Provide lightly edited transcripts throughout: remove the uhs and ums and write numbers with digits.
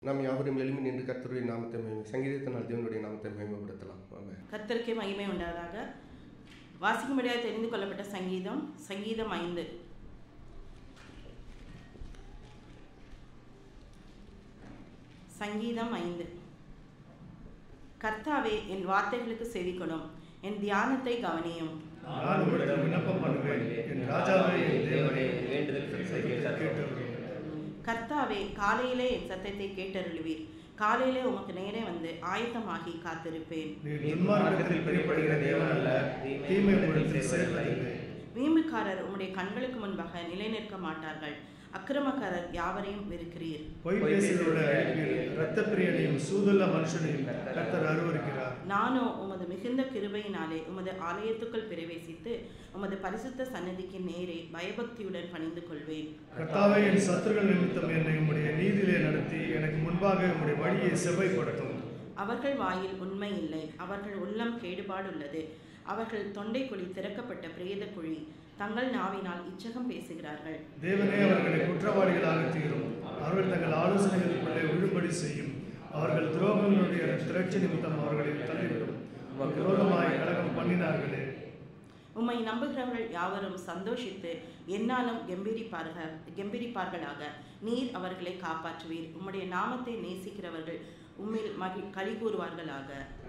நாம் யாவரும் எழுமி நின்று கர்த்தருடைய நாமத்தை சங்கீதத்தினால் தேவனுடைய நாமத்தை மகிமைப்படுத்தலாம். கர்த்தருக்கே மகிமை உண்டாவதாக. வாசிக்கும்படியாக தெரிந்து கொள்ளப்பட்ட சங்கீதம் 5. சங்கீதம் 5. கர்த்தாவே, என் வார்த்தைகளுக்கு செவி கொடும், என் தியானத்தை கவனியும். கர்த்தாவே, காலையிலே என் சத்தத்தை கேட்டருளுவீர். காலையிலே உமக்கு நேரே வந்து ஆயத்தமாகி காத்திருப்பேன். வீம்புக்காரர் உம்முடைய கண்களுக்கு முன்பாக நிலை நிற்க மாட்டார்கள். அக்கிரமக்காரர் யாவரையும் வெறுக்கிறீர். நானோ உமது மிகுந்த கிருபையினாலே உமது ஆலயத்துக்குள் பிரவேசித்து உமது பரிசுத்த சன்னதிக்கு நேரே பயபக்தியுடன் பணிந்து கொள்வேன். கர்த்தாவே, என் சத்துருக்கள் நிமித்தம் என்னை உம்முடைய நீதியிலே நடத்தி எனக்கு முன்பாக உம்முடைய வழியை செவ்வைப்படுத்தும். அவர்கள் வாயில் உண்மை இல்லை, அவர்கள் உள்ளம் கேடுபாடுள்ளது. அவர்கள் தொண்டைக்குழி திறக்கப்பட்ட பிரேத குழி, தங்கள் நாவினால் இச்சகம் பேசுகிறார்கள். தேவனே, அவர்களை குற்றவாளிகளாக தீரும். அவர்கள் தங்கள் ஆலோசனைகளுக்குள்ளே விழும்படி செய்யும். அவர்கள் துரோகங்களுடைய திரட்சி நிமித்தம் அவர்களை தள்ளிவிடும். விரோதமாய் கலகம் பண்ணினார்களே. உம்மை நம்புகிறவர்கள் யாவரும் சந்தோஷித்து என்னாலும் கெம்பீரிப்பார்களாக. நீர் அவர்களை காப்பாற்றுவீர். உம்முடைய நாமத்தை நேசிக்கிறவர்கள் உம்மில் களி கூறுவார்களாக.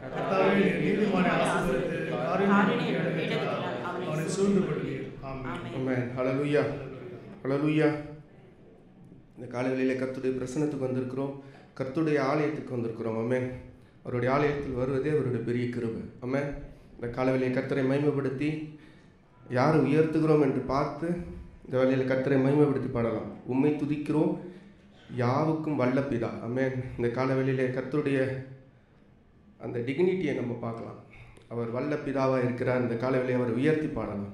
இந்த காலைகளிலே கர்த்தருடைய பிரசன்னத்துக்கு வந்திருக்கிறோம், கர்த்தருடைய ஆலயத்துக்கு வந்திருக்கிறோம். ஆமென். அவருடைய ஆலயத்தில் வருவதே அவருடைய பெரிய கிருபை. ஆமென். இந்த காலைகளிலே கர்த்தரை மகிமைப்படுத்தி யாரை உயர்த்துகிறோம் என்று பார்த்து இந்த வேலையில் கர்த்தரை மகிமைப்படுத்தி பாடலாம். உம்மை துதிக்கிறோம் யாவுக்கும் வல்ல பிதா. ஆமென். இந்த காலவெளியிலே கர்த்தருடைய அந்த டிக்னிட்டியை நம்ம பார்க்கலாம். அவர் வல்ல பிதாவாக இருக்கிறார். இந்த காலவெளியை அவர் உயர்த்தி பாடலாம்.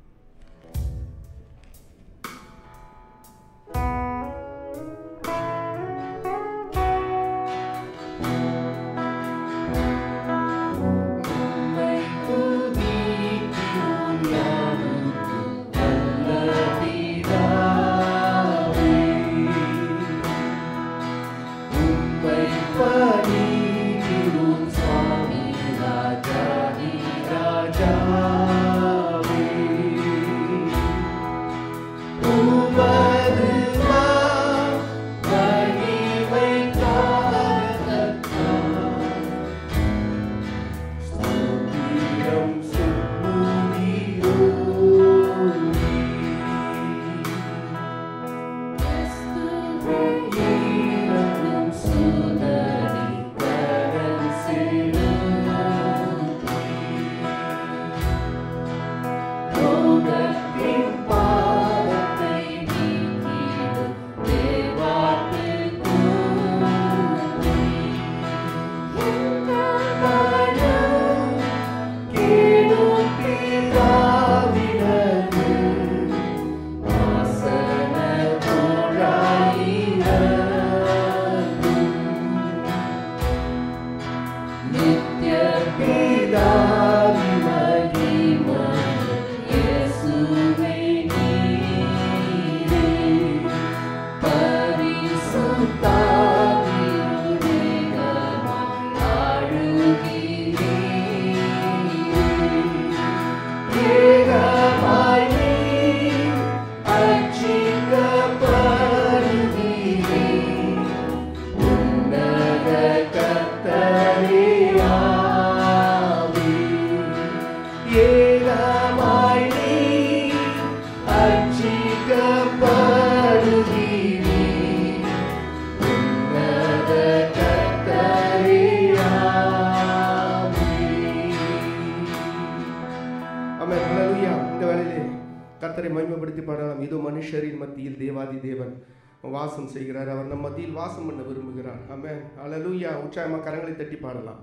கர்த்தரை மகிமைப்படுத்தி பாடலாம். இதோ மனுஷரின் மத்தியில் தேவாதி தேவன் வாசம் செய்கிறார். அவர் நம் மத்தியில் வாசம் பண்ண விரும்புகிறார். ஆமென். அல்லேலூயா. உற்சாகமா கரங்களை தட்டி பாடலாம்.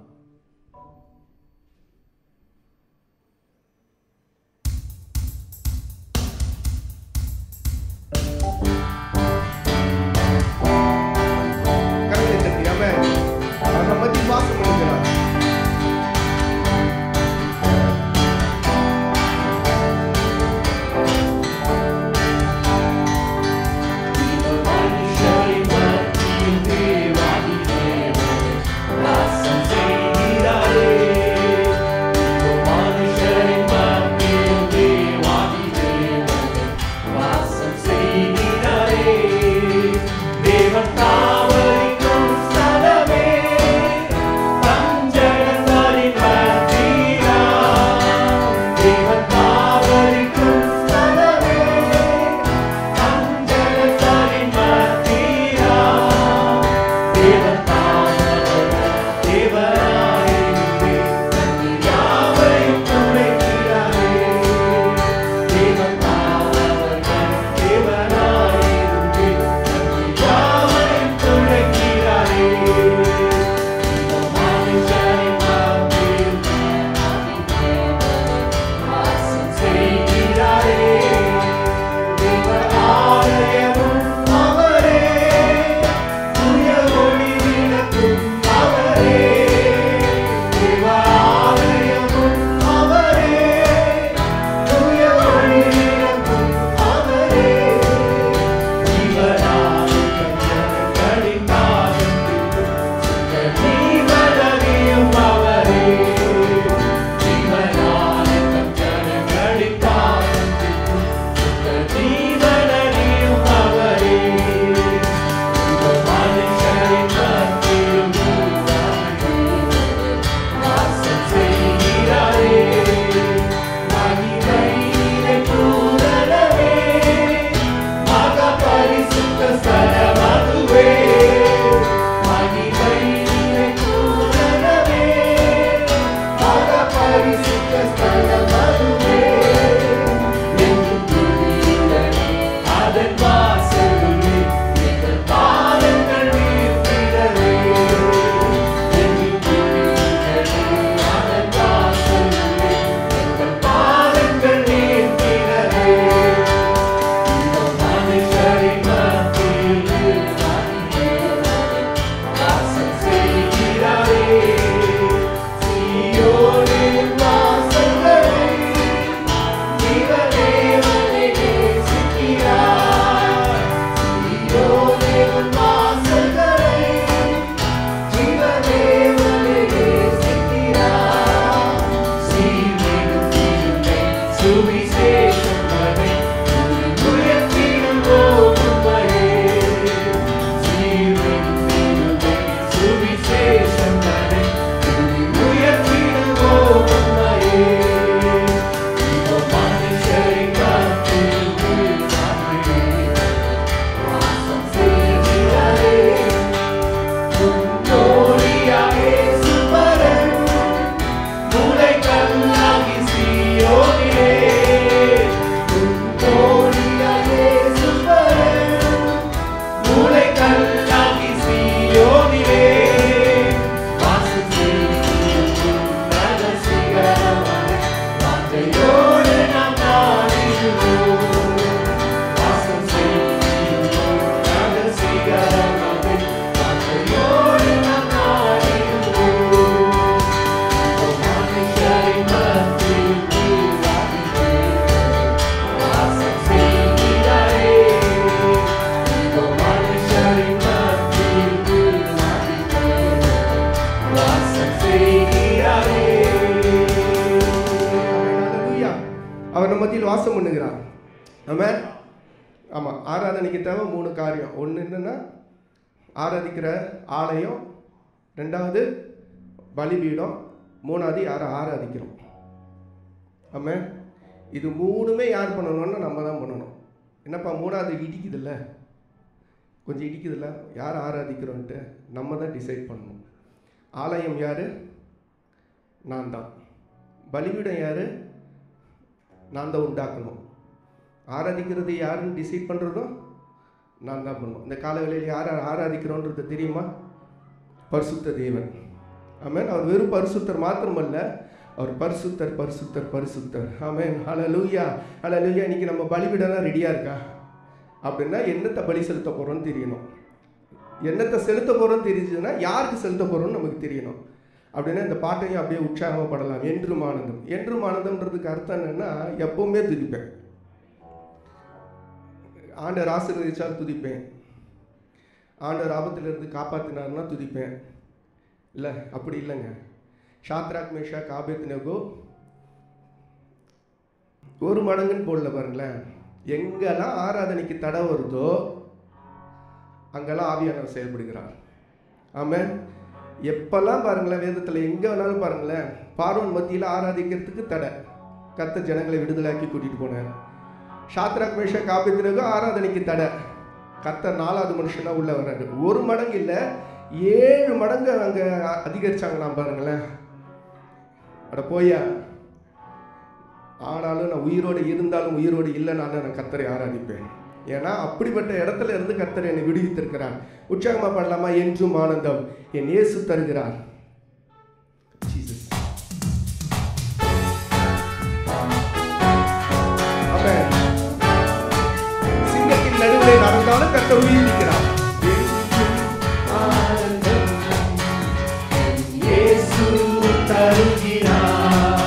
கரங்களை தட்டி. ஆமென். அவர் நம் மத்தியில் வாசம் பண்ணுகிறார். Shari Mati Devadi வாசம் பண்ணுகிறார். ஆமென். ஆமாம், ஆராதனைக்கு தேவை 3 காரியம். ஒன்று என்னென்னா ஆராதிக்கிற ஆலயம், 2வது பலிபீடம், 3வது யாரை ஆராதிக்கிறோம். ஆமென். இது 3மே யார் பண்ணணும்னா நம்ம தான் பண்ணணும். என்னப்பா 3வது இடிக்குதில்ல, கொஞ்சம் இடிக்குதில்ல, யார் ஆராதிக்கிறோன்ட்டு நம்ம தான் டிசைட் பண்ணணும். ஆலயம் யார்? நான் தான். பலிபீடம் யார்? நான் தான் உண்டாக்கணும். ஆராதிக்கிறது யாருன்னு டிசைட் பண்ணுறதும் நான் தான் பண்ணணும். இந்த காலவேளையில் யார் ஆராதிக்கிறோன்றது தெரியுமா? பரிசுத்த தேவன். ஆமென். அவர் வெறும் பரிசுத்தர் மாத்திரமல்ல, அவர் பரிசுத்தர் பரிசுத்தர் பரிசுத்தர். ஆமென். ஹல்லேலூயா ஹல்லேலூயா. இன்னைக்கு நம்ம பலிபீடம்லாம் ரெடியாக இருக்கா அப்படின்னா என்னத்தை பலி செலுத்த போகிறோன்னு தெரியணும். என்னத்தை செலுத்த போகிறோன்னு தெரிஞ்சுதுன்னா யாருக்கு செலுத்த போகிறோன்னு நமக்கு தெரியணும். அப்படின்னா இந்த பாட்டையும் அப்படியே உற்சாகப்படலாம். என்றும் ஆனந்தம். என்றும் ஆனந்தம்ன்றதுக்கு அர்த்தம் என்னென்னா எப்பவுமே துதிப்பேன். ஆண்டவர் ஆசீர்வதிச்சால் துதிப்பேன். ஆண்டவர் ஆபத்திலிருந்து காப்பாற்றினார்னா துதிப்பேன். இல்லை, அப்படி இல்லைங்க. ஷாத்ராக் மேஷாக் ஆபேத்நேகோ 1 மடங்குன்னு போடல பாருங்களேன். எங்கெல்லாம் ஆராதனைக்கு தடை வருதோ அங்கெல்லாம் ஆவியானவர் செயல்படுகிறார். ஆமென். எப்பெல்லாம் பாருங்களேன், வேதத்தில் எங்கே வேணாலும் பாருங்களேன், பார்வோன் மத்தியில் ஆராதிக்கிறதுக்கு தடை, கர்த்தர் ஜனங்களை விடுதலாக்கி கூட்டிகிட்டு போனார். ஷாத்ராக் மேஷாக் ஆபேத்நேகோ ஆராதனைக்கு தடை, கர்த்தர் 4வது மனுஷனாக உள்ள வர்றாரு. 1 மடங்கு இல்லை, 7 மடங்கு அங்கே அதிகரிச்சாங்களாம் பாருங்களேன். அட போயா, ஆனாலும் நான் உயிரோடு இருந்தாலும் உயிரோடு இல்லைனாலும் நான் கர்த்தரை ஆராதிப்பேன். ஏன்னா அப்படிப்பட்ட இடத்துல இருந்து கர்த்தர் என்னை விடுவித்திருக்கிறார். உற்சாகமாக பண்ணலாமா? என்றும் ஆனந்தம் என் இயேசு தருகிறார். சிங்கத்தின் நடுவிலே நடந்தாலும் கர்த்தர் உயிர்ப்பிக்கிறார். இயேசு தருகிறார்.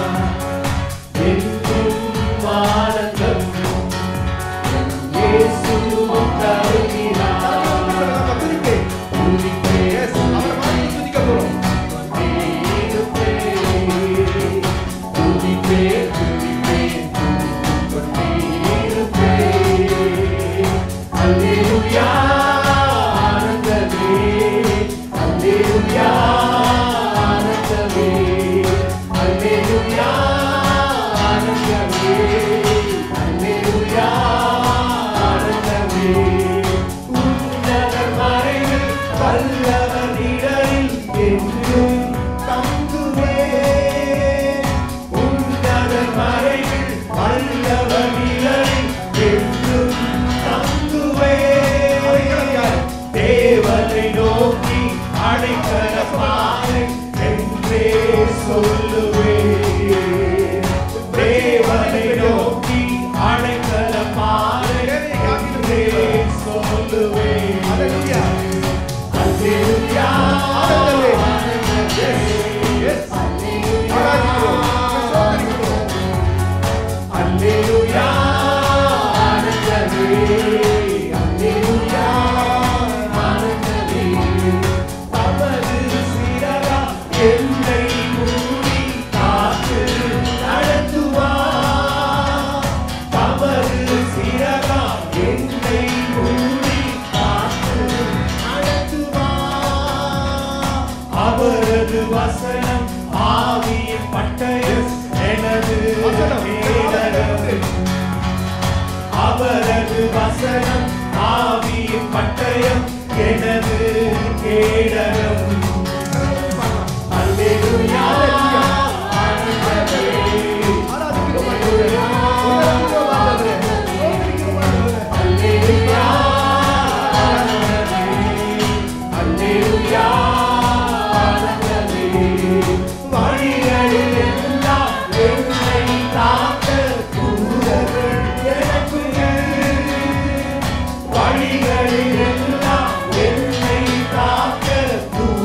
என்றும் ஆனந்தம் இயேசு தருகிறார். வழிகளில் எல்லாம் என்னை காக்க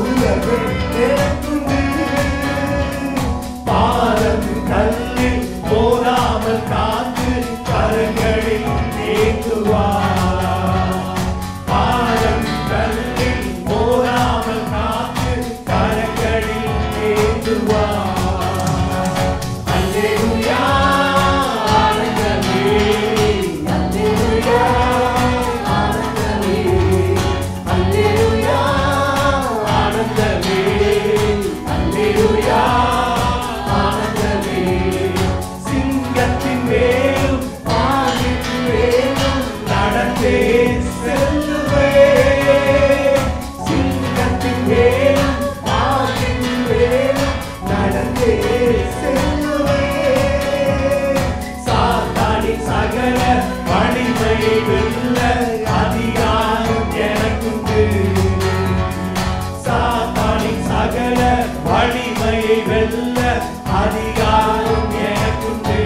அதிகாரம் எனக்குண்டு.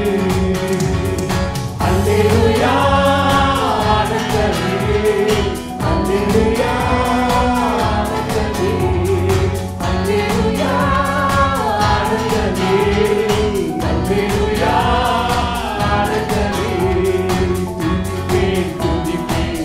அல்லேலூயா ஆனந்தமே, அல்லேலூயா ஆனந்தமே, அல்லேலூயா ஆனந்தமே, அல்லேலூயா ஆனந்தமே. துதிப்பேன் துதிப்பேன்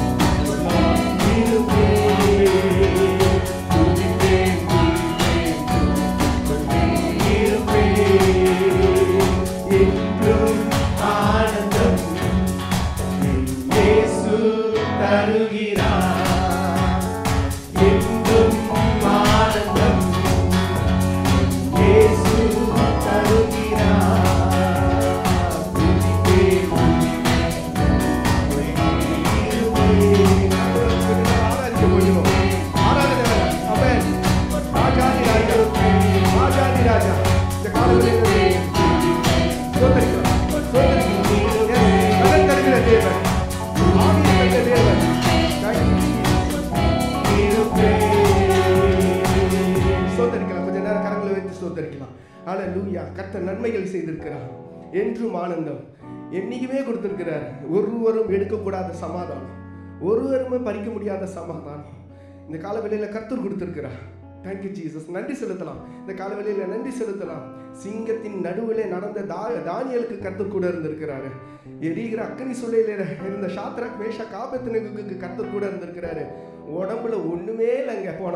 கர்த்தர் நன்மைகள் செய்திருக்கிறார். என்றும் ஆனந்தம் என்னைக்குமே கொடுத்திருக்கிறார். ஒருவரும் எடுக்கக்கூடாத சமாதானம், ஒருவருமே பறிக்க முடியாத சமாதானம் இந்த காலவெளியில கர்த்தர் கொடுத்திருக்கிறார். Thank you Jesus. நன்றி செலுத்தலாம். இந்த காலவெளியில நன்றி செலுத்தலாம். சிங்கத்தின் நடுவிலே நடந்த தானியேலுக்கு கர்த்தர் கூட இருந்திருக்கிறாரு. எரிகிற அக்கினி சூளையில இருந்த சாத்ராக் மேஷாக் ஆபேத்நேகோவுக்கு கர்த்தர் கூட இருந்திருக்கிறாரு. உடம்புல ஒண்ணுமே இல்லைங்க. போன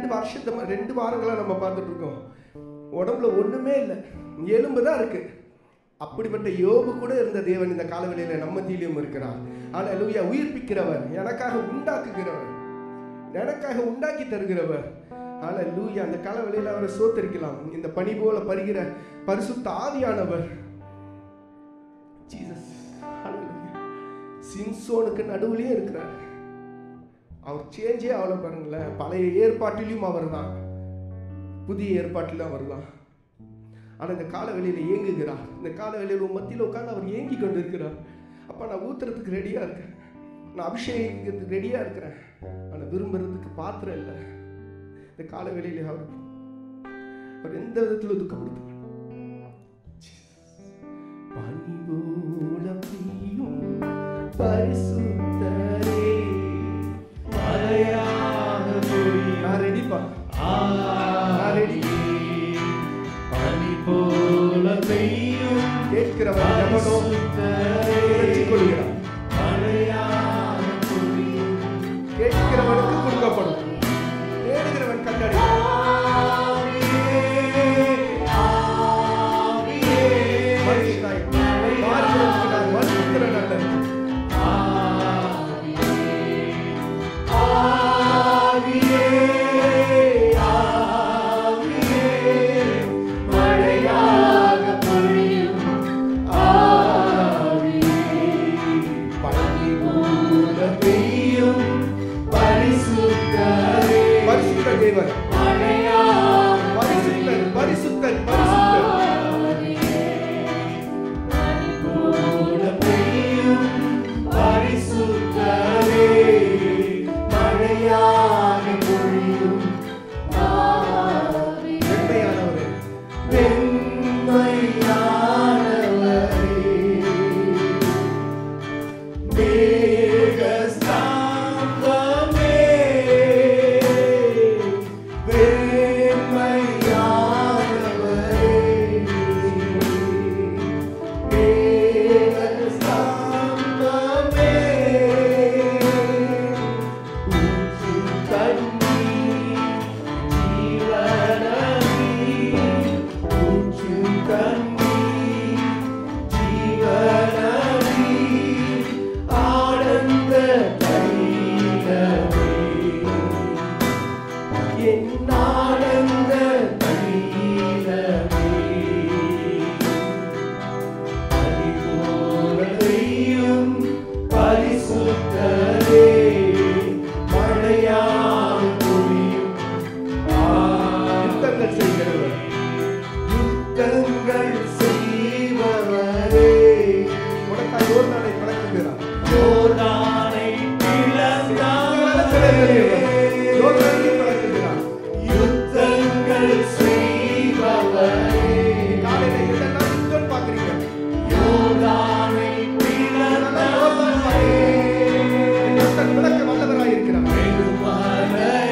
2 வாரங்களா நம்ம பார்த்துட்டு இருக்கோம். உடம்புல ஒண்ணுமே இல்லை, எலும்பு தான் இருக்கு. அப்படிப்பட்ட யோபு கூட இருந்த தேவன் இந்த காலவெளியில நம்ம மத்தியிலும் இருக்கிறார். அல்லேலூயா. உயிர்ப்பிக்கிறவர், எனக்காக உண்டாக்குகிறவர், எனக்காக உண்டாக்கி தருகிறவர். அல்லேலூயா. அந்த காலவெளியில அவரை சோத்தரிக்கலாம். இந்த பனி போல பருகிற பரிசுத்த ஆவியானவர் ஜீசஸ். அல்லேலூயா. சிம்சோனுக்கு நடுவுலயே இருக்கிறார். அவர் சேஞ்சே ஆகல பாருங்களேன். பழைய ஏற்பாட்டிலும் அவர் தான், புதிய ஏற்பாட்டிலும் அவர் தான். ஆனால் இந்த காலவெளியில ஏங்குகிறார். இந்த காலவெளியில மத்தியில் உட்காந்து அவர் ஏங்கி கொண்டு இருக்கிறார். அப்போ நான் ஊத்துறதுக்கு ரெடியா இருக்கேன், நான் அபிஷேகத்துக்கு ரெடியா இருக்கிறேன், ஆனால் விரும்புறதுக்கு பாத்திரம் இல்லை. இந்த காலவெளியில அவர் எந்த விதத்தில் துக்கப்படுத்த பரிசுத்தரே மலையாக போய் நான் ரெடிப்பா, நான் ரெடி. பனி போல பெய்யும் கேட்கிறவன் எவனோ கொள்கிறான். மலையாக பொழியும் கேட்கிறவனுக்கு கொடுக்கப்படும், தேடுகிறவன் கண்டடி. யுத்தங்கள் செய்பவரே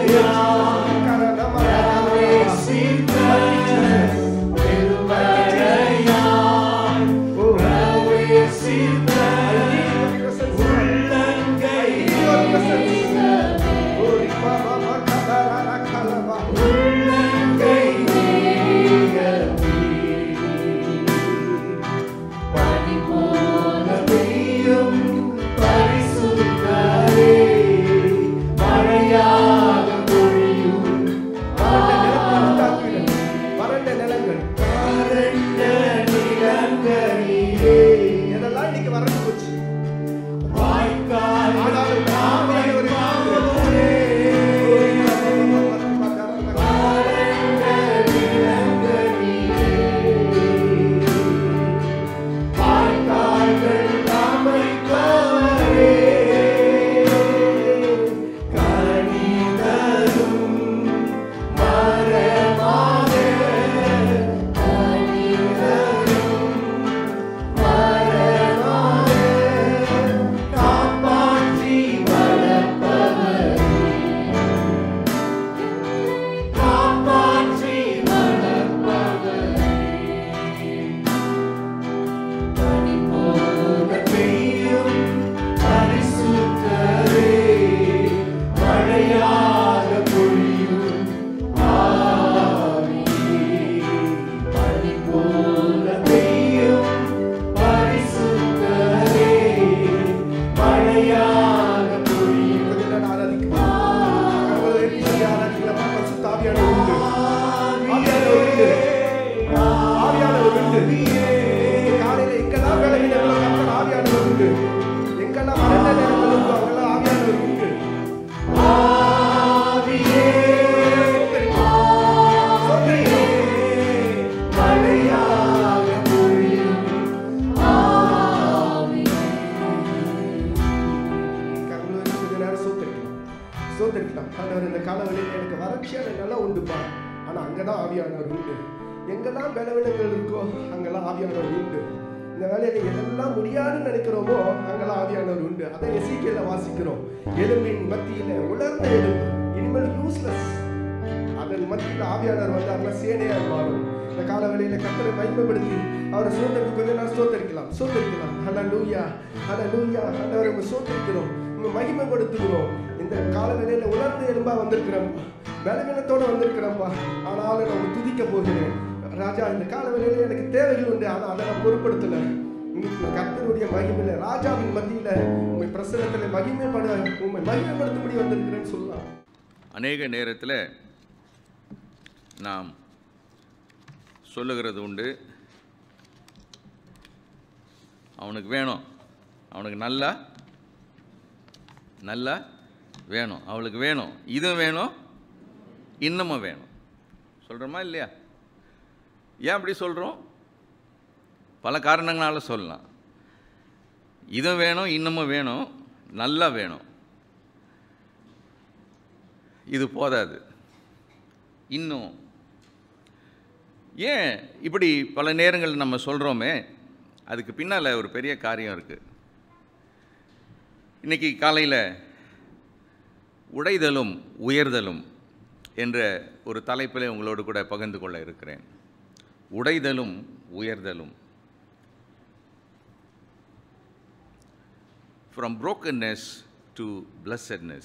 அநேக நேரத்தில் நாம் சொல்லுகிறது உண்டு, அவனுக்கு வேணும், அவனுக்கு நல்லா நல்லா வேணும், அவளுக்கு வேணும், இதுவும் வேணும், இன்னமும் வேணும் சொல்கிறோமா இல்லையா? ஏன் அப்படி சொல்கிறோம்? பல காரணங்களால் சொல்லலாம். இதுவும் வேணும், இன்னமும் வேணும், நல்லா வேணும். இது போதாது, இன்னும். ஏன் இப்படி பல நேரங்கள் நம்ம சொல்கிறோமே, அதுக்கு பின்னால் ஒரு பெரிய காரியம் இருக்குது. இன்றைக்கி காலையில் உடைதலும் உயர்தலும் என்ற ஒரு தலைப்பில் உங்களோடு கூட பகிர்ந்து கொள்ள இருக்கிறேன். உடைதலும் உயர்தலும். From brokenness to blessedness.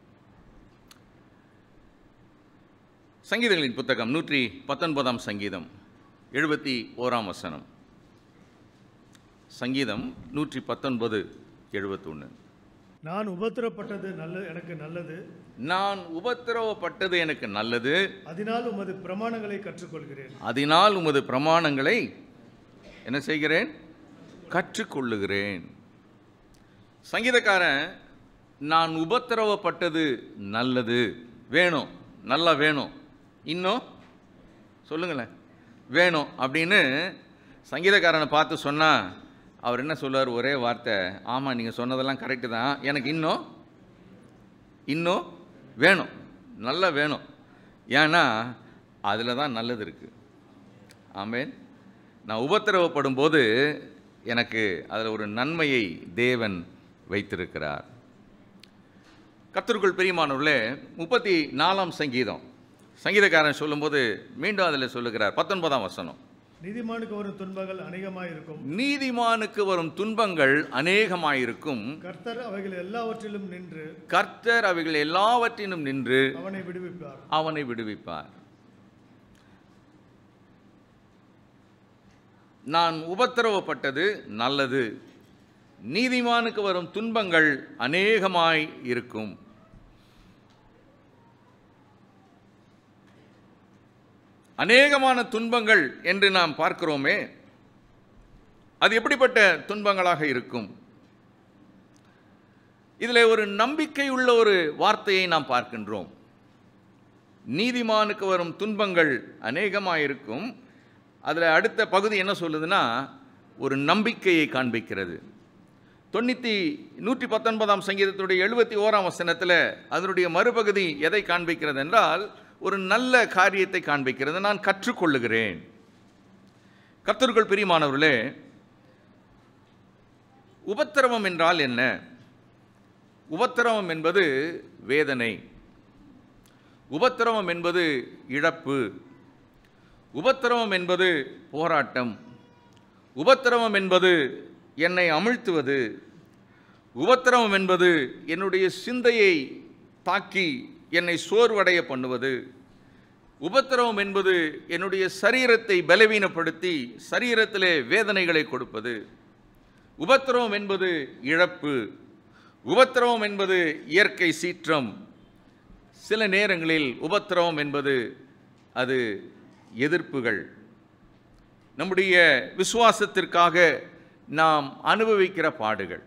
சங்கீதங்களின் புத்தகம் 119 சங்கீதம் 71 வசனம். சங்கீதம் 119:71. நான் உபத்திரப்பட்டது எனக்கு நல்லது, நான் உபத்திரவப்பட்டது எனக்கு நல்லது, அதனால் உமது பிரமாணங்களை கற்றுக்கொள்கிறேன், அதனால் உமது பிரமாணங்களை என்ன செய்கிறேன்? கற்றுக்கொள்ளுகிறேன். சங்கீதக்காரன் நான் உபத்திரவப்பட்டது நல்லது, வேணும், நல்லா வேணும், இன்னும் சொல்லுங்களேன் வேணும் அப்படின்னு சங்கீதக்காரனை பார்த்து சொன்னால் அவர் என்ன சொல்லுவார்? ஒரே வார்த்தை, ஆமாம் நீங்கள் சொன்னதெல்லாம் கரெக்டு தான், எனக்கு இன்னும் வேணும், நல்லா வேணும். ஏன்னா அதில் தான் நல்லது இருக்குது. ஆமேன். நான் உபத்திரவப்படும் போது எனக்கு அதில் ஒரு நன்மையை தேவன் வைத்திருக்கிறார். கர்த்தருக்குள் பிரியமானவர்களே, 34ஆம் சங்கீதம் சங்கீதக்காரன் சொல்லும்போது மீண்டும் அதில் சொல்லுகிறார். 19ஆம் வசனம், நீதிமானுக்கு வரும் துன்பங்கள் அநேகமாயிருக்கும், நீதிமானுக்கு வரும் துன்பங்கள் அநேகமாயிருக்கும், கர்த்தர் அவைகள் எல்லாவற்றிலும் நின்று கர்த்தர் அவைகள் எல்லாவற்றிலும் நின்று அவனை விடுவிப்பார். நான் உபத்திரவப்பட்டது நல்லது, நீதிமானுக்கு வரும் துன்பங்கள் அநேகமாய் இருக்கும். அநேகமான துன்பங்கள் என்று நாம் பார்க்கிறோமே, அது எப்படிப்பட்ட துன்பங்களாக இருக்கும்? இதில் ஒரு நம்பிக்கை உள்ள ஒரு வார்த்தையை நாம் பார்க்கின்றோம். நீதிமானுக்கு வரும் துன்பங்கள் அநேகமாயிருக்கும். அதில் அடுத்த பகுதி என்ன சொல்லுதுன்னா, ஒரு நம்பிக்கையை காண்பிக்கிறது. 119ஆம் சங்கீதத்துடைய 71ஆம் வசனத்தில் அதனுடைய மறுபகுதி எதை காண்பிக்கிறது என்றால், ஒரு நல்ல காரியத்தை காண்பிக்கிறது. நான் கற்றுக்கொள்ளுகிறேன். கர்த்தருக்குள் பிரியமானவர்களே, உபத்திரவம் என்றால் என்ன? உபத்திரவம் என்பது வேதனை, உபத்திரவம் என்பது இழப்பு, உபத்திரவம் என்பது போராட்டம், உபத்திரவம் என்பது என்னை அமிழ்த்துவது, உபத்திரவம் என்பது என்னுடைய சிந்தையை தாக்கி என்னை சோர்வடைய பண்ணுவது, உபத்திரவம் என்பது என்னுடைய சரீரத்தை பலவீனப்படுத்தி சரீரத்திலே வேதனைகளை கொடுப்பது, உபத்திரவம் என்பது இழப்பு, உபத்திரவம் என்பது இயற்கை சீற்றம், சில நேரங்களில் உபத்திரவம் என்பது அது எதிர்ப்புகள், நம்முடைய விசுவாசத்திற்காக நாம் அனுபவிக்கிற பாடுகள்.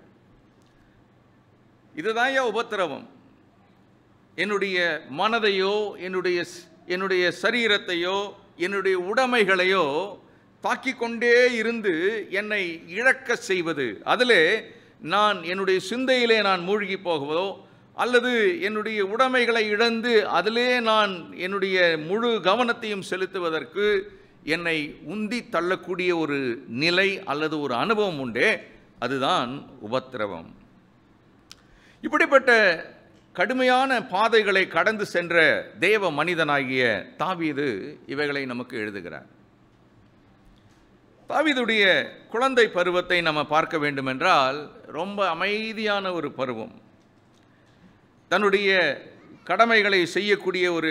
இதுதான் உபத்திரவம். என்னுடைய மனதையோ என்னுடைய சரீரத்தையோ என்னுடைய உடைமைகளையோ தாக்கிக் கொண்டே இருந்து என்னை இழக்க செய்வது, அதிலே நான் என்னுடைய சிந்தையிலே நான் மூழ்கி போகவதோ அல்லது என்னுடைய உடைமைகளை இழந்து அதிலே நான் என்னுடைய முழு கவனத்தையும் செலுத்துவதற்கு என்னை உந்தி தள்ளக்கூடிய ஒரு நிலை அல்லது ஒரு அனுபவம் உண்டே, அதுதான் உபத்திரவம். இப்படிப்பட்ட கடுமையான பாதைகளை கடந்து சென்ற தேவ மனிதனாகிய தாவீது இவைகளை நமக்கு எழுதுகிறார். தாவீதுடைய குழந்தை பருவத்தை நம்ம பார்க்க வேண்டுமென்றால் ரொம்ப அமைதியான ஒரு பருவம். தன்னுடைய கடமைகளை செய்யக்கூடிய ஒரு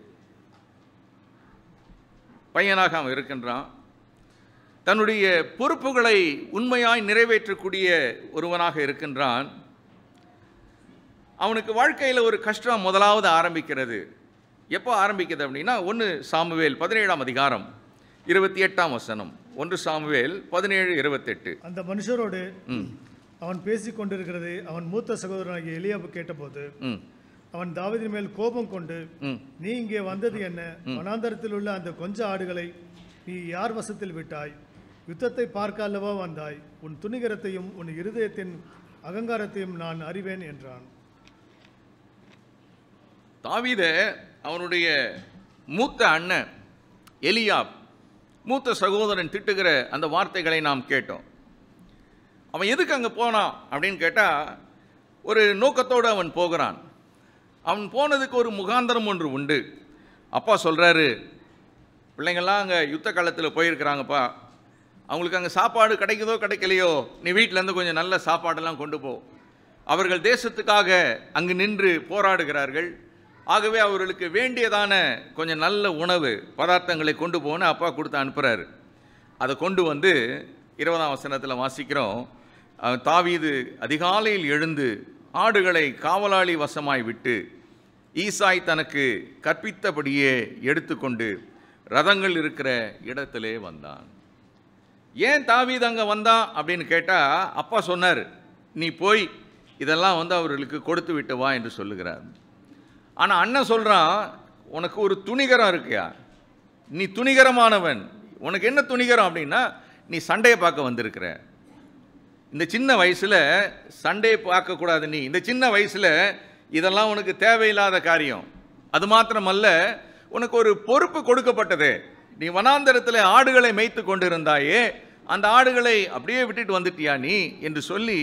பையனாக அவன் இருக்கின்றான். தன்னுடைய பொறுப்புகளை உண்மையாய் நிறைவேற்றக்கூடிய ஒருவனாக இருக்கின்றான். அவனுக்கு வாழ்க்கையில் ஒரு கஷ்டம் முதலாவது ஆரம்பிக்கிறது. எப்போ ஆரம்பிக்கிறது அப்படின்னா, 1 சாமுவேல் 17ஆம் அதிகாரம் 28ஆம் வசனம். 1 சாமுவேல் 17:28. அந்த மனுஷரோடு அவன் பேசிக் கொண்டிருக்கிறது அவன் மூத்த சகோதரனாகிய எலியாபு கேட்டபோது அவன் தாவீதின் மேல் கோபம் கொண்டு, நீ இங்கே வந்தது என்ன? வனாந்தரத்தில் உள்ள அந்த கொஞ்ச ஆடுகளை நீ யார் வசத்தில் விட்டாய்? யுத்தத்தை பார்க்க அல்லவா வந்தாய்? உன் துணிகரத்தையும் உன் இருதயத்தின் அகங்காரத்தையும் நான் அறிவேன் என்றான். தாவீதை அவனுடைய மூத்த அண்ணன் எலியாப், மூத்த சகோதரன் திட்டுகிற அந்த வார்த்தைகளை நாம் கேட்டோம். அவன் எதுக்கு அங்கே போனான் அப்படின்னு கேட்டால், ஒரு நோக்கத்தோடு அவன் போகிறான். அவன் போனதுக்கு ஒரு முகாந்திரம் ஒன்று உண்டு. அப்பா சொல்கிறாரு, பிள்ளைங்கள்லாம் அங்கே யுத்த காலத்தில் போயிருக்கிறாங்கப்பா, அவங்களுக்கு அங்கே சாப்பாடு கிடைக்குதோ கிடைக்கலையோ, நீ வீட்டிலேருந்து கொஞ்சம் நல்ல சாப்பாடெல்லாம் கொண்டு போ. அவர்கள் தேசத்துக்காக அங்கு நின்று போராடுகிறார்கள். ஆகவே அவர்களுக்கு வேண்டியதான கொஞ்சம் நல்ல உணவு பதார்த்தங்களை கொண்டு போன அப்பா கொடுத்து அனுப்புகிறாரு. அதை கொண்டு வந்து 20ஆம் வசனத்தில் வாசிக்கிறோம், தாவீது அதிகாலையில் எழுந்து ஆடுகளை காவலாளி வசமாய் விட்டு ஈசாய் தனக்கு கற்பித்தபடியே எடுத்துக்கொண்டு ரதங்கள் இருக்கிற இடத்திலே வந்தான். ஏன் தாவீது அங்கே வந்தான் அப்படின்னு கேட்டால், அப்பா சொன்னார், நீ போய் இதெல்லாம் அவர்களுக்கு கொடுத்து விட்டு வா என்று சொல்லுகிறார். ஆனால் அண்ணன் சொல்கிறான், உனக்கு ஒரு துணிகரம் இருக்கியா, நீ துணிகரமானவன். உனக்கு என்ன துணிகரம் அப்படின்னா, நீ சண்டையை பார்க்க வந்திருக்கிற. இந்த சின்ன வயசில் சண்டையை பார்க்கக்கூடாது. நீ இந்த சின்ன வயசில் இதெல்லாம் உனக்கு தேவையில்லாத காரியம். அது மாத்திரமல்ல, உனக்கு ஒரு பொறுப்பு கொடுக்கப்பட்டது. நீ வனாந்தரத்தில் ஆடுகளை மேய்த்து கொண்டிருந்தாயே, அந்த ஆடுகளை அப்படியே விட்டுட்டு வந்துட்டியா நீ என்று சொல்லி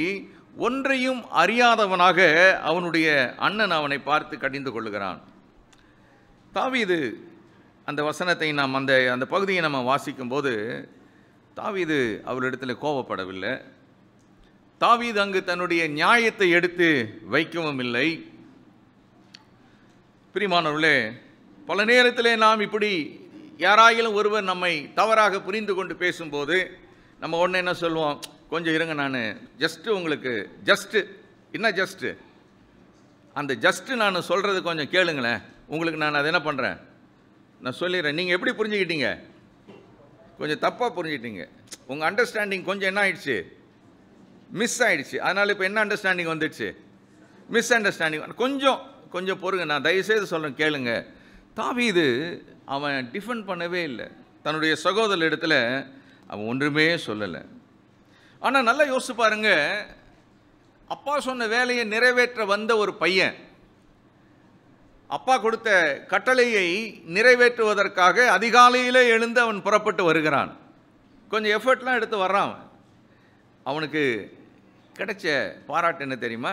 ஒன்றையும் அறியாதவனாக அவனுடைய அண்ணன் அவனை பார்த்து கடிந்து கொள்ளுகிறான். தாவீது அந்த வசனத்தை நாம் அந்த பகுதியை நம்ம வாசிக்கும்போது தாவீது அவரிடத்தில் கோபப்படவில்லை. தாவீது அங்கு தன்னுடைய நியாயத்தை எடுத்து வைக்கவும் இல்லை. பிரியமானவர்களே, பல நேரத்திலே நாம் இப்படி யாராயிலும் ஒருவர் நம்மை தவறாக புரிந்து கொண்டு பேசும்போது நம்ம உடனே என்ன சொல்லுவோம், கொஞ்சம் இருங்க, நான் உங்களுக்கு ஜஸ்ட்டு அந்த நான் சொல்கிறது கொஞ்சம் கேளுங்களேன், உங்களுக்கு நான் அதை என்ன பண்ணுறேன் நான் சொல்லிடுறேன். நீங்கள் எப்படி புரிஞ்சுக்கிட்டீங்க? கொஞ்சம் தப்பாக புரிஞ்சுக்கிட்டீங்க. உங்கள் அண்டர்ஸ்டாண்டிங் கொஞ்சம் என்ன ஆயிடுச்சு, மிஸ் ஆயிடுச்சு. அதனால் இப்போ என்ன அண்டர்ஸ்டாண்டிங் வந்துடுச்சு, மிஸ் அண்டர்ஸ்டாண்டிங். கொஞ்சம் பொறுங்க, நான் தயவுசெய்து சொல்கிறேன் கேளுங்க. தாவீது அவன் டிஃபெண்ட் பண்ணவே இல்லை. தன்னுடைய சகோதர இடத்துல அவன் ஒன்றுமே சொல்லலை. ஆனால் நல்லா யோசிச்சு பாருங்க, அப்பா சொன்ன வேலையை நிறைவேற்ற வந்த ஒரு பையன் அப்பா கொடுத்த கட்டளையை நிறைவேற்றுவதற்காக அதிகாலையிலே எழுந்து அவன் புறப்பட்டு வருகிறான். கொஞ்சம் எஃபர்ட்லாம் எடுத்து வர்றான். அவனுக்கு கிடைச்ச பாராட்டு என்ன தெரியுமா?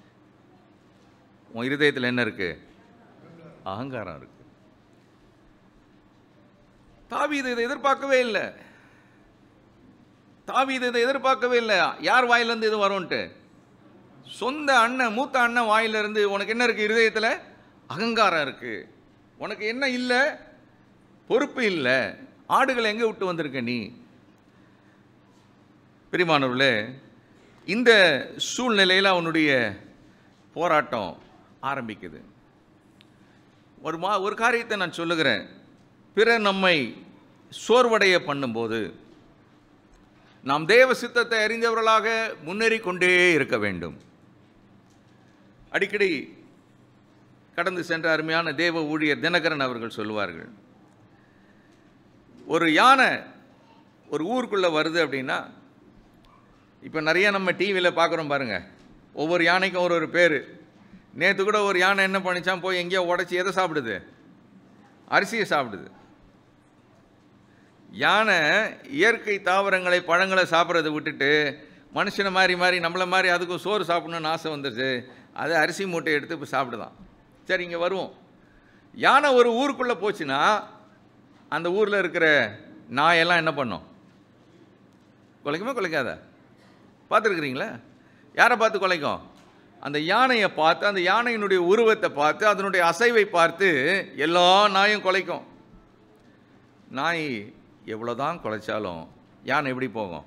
உன் இருதயத்தில் என்ன இருக்கு? அகங்காரம் இருக்கு. தாவீது இதை எதிர்பார்க்கவே இல்லை. யார் வாயிலிருந்து இது வரும்ன்ட்டு? சொந்த அண்ணன், மூத்த அண்ணன் வாயிலிருந்து. உனக்கு என்ன இருக்கு இருதயத்தில்? அகங்காரம் இருக்கு. உனக்கு என்ன இல்லை? பொறுப்பு இல்லை. ஆடுகளை எங்கே விட்டு வந்திருக்க நீ? பிரியமானவர்களே, இந்த சூழ்நிலையில் அவனுடைய போராட்டம் ஆரம்பிக்குது. ஒரு காரியத்தை நான் சொல்லுகிறேன். பிறர் நம்மை சோர்வடைய பண்ணும்போது நாம் தேவ சித்தத்தை அறிந்தவர்களாக முன்னேறி கொண்டே இருக்க வேண்டும். அடிக்கடி கடந்து சென்ற அருமையான தேவ ஊழியர் தினகரன் அவர்கள் சொல்லுவார்கள், ஒரு யானை ஒரு ஊருக்குள்ளே வருது அப்படின்னா, இப்போ நிறைய நம்ம டிவியில் பார்க்குறோம் பாருங்கள், ஒவ்வொரு யானைக்கும் ஒரு பேர். நேற்று கூட ஒரு யானை என்ன பண்ணிச்சான், போய் எங்கேயோ உடச்சி எதை சாப்பிடுது? அரிசியை சாப்பிடுது. யானை இயற்கை தாவரங்களை பழங்களை சாப்பிட்றதை விட்டுட்டு மனுஷனை மாறி நம்மளை மாதிரி அதுக்கும் சோறு சாப்பிடணுன்னு ஆசை வந்துடுச்சு, அது அரிசி மூட்டை எடுத்து இப்போ சாப்பிடுதான். சரி, இங்கே வருவோம். யானை ஒரு ஊருக்குள்ளே போச்சுன்னா அந்த ஊரில் இருக்கிற நாயெல்லாம் என்ன பண்ணும்? குலைக்குமா குலைக்காத? பார்த்துருக்குறீங்களா? யாரை பார்த்து குலைக்கும்? அந்த யானையை பார்த்து, அந்த யானையினுடைய உருவத்தை பார்த்து, அதனுடைய அசைவை பார்த்து எல்லா நாயும் குலைக்கும். நாய் எவ்வளோதான் குலைச்சாலும் யானை எப்படி போகும்?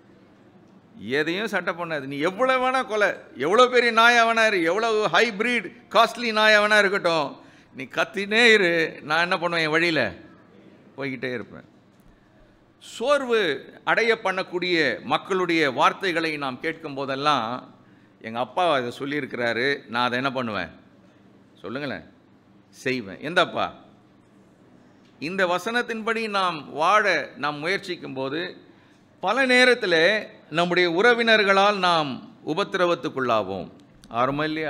எதையும் சட்டை பண்ணாது. நீ எவ்வளோ வேணால் கொலை, எவ்வளோ பெரிய நாயாக வேணா இரு, எவ்வளோ ஹைப்ரிட் காஸ்ட்லி நாயாக வேணா இருக்கட்டும், நீ கத்தினே இரு, நான் என்ன பண்ணுவேன், என் வழியில் போய்கிட்டே இருப்பேன். சோர்வு அடைய பண்ணக்கூடிய மக்களுடைய வார்த்தைகளை நாம் கேட்கும் போதெல்லாம், எங்கள் அப்பா அதை சொல்லியிருக்கிறாரு, நான் அதை என்ன பண்ணுவேன் சொல்லுங்களேன், செய்வேன். எந்த அப்பா? இந்த வசனத்தின்படி நாம் வாழ நாம் முயற்சிக்கும் போது பல நேரத்தில் நம்முடைய உறவினர்களால் நாம் உபத்திரவத்துக்குள்ளாவோம். ஆரம்பம் இல்லையா?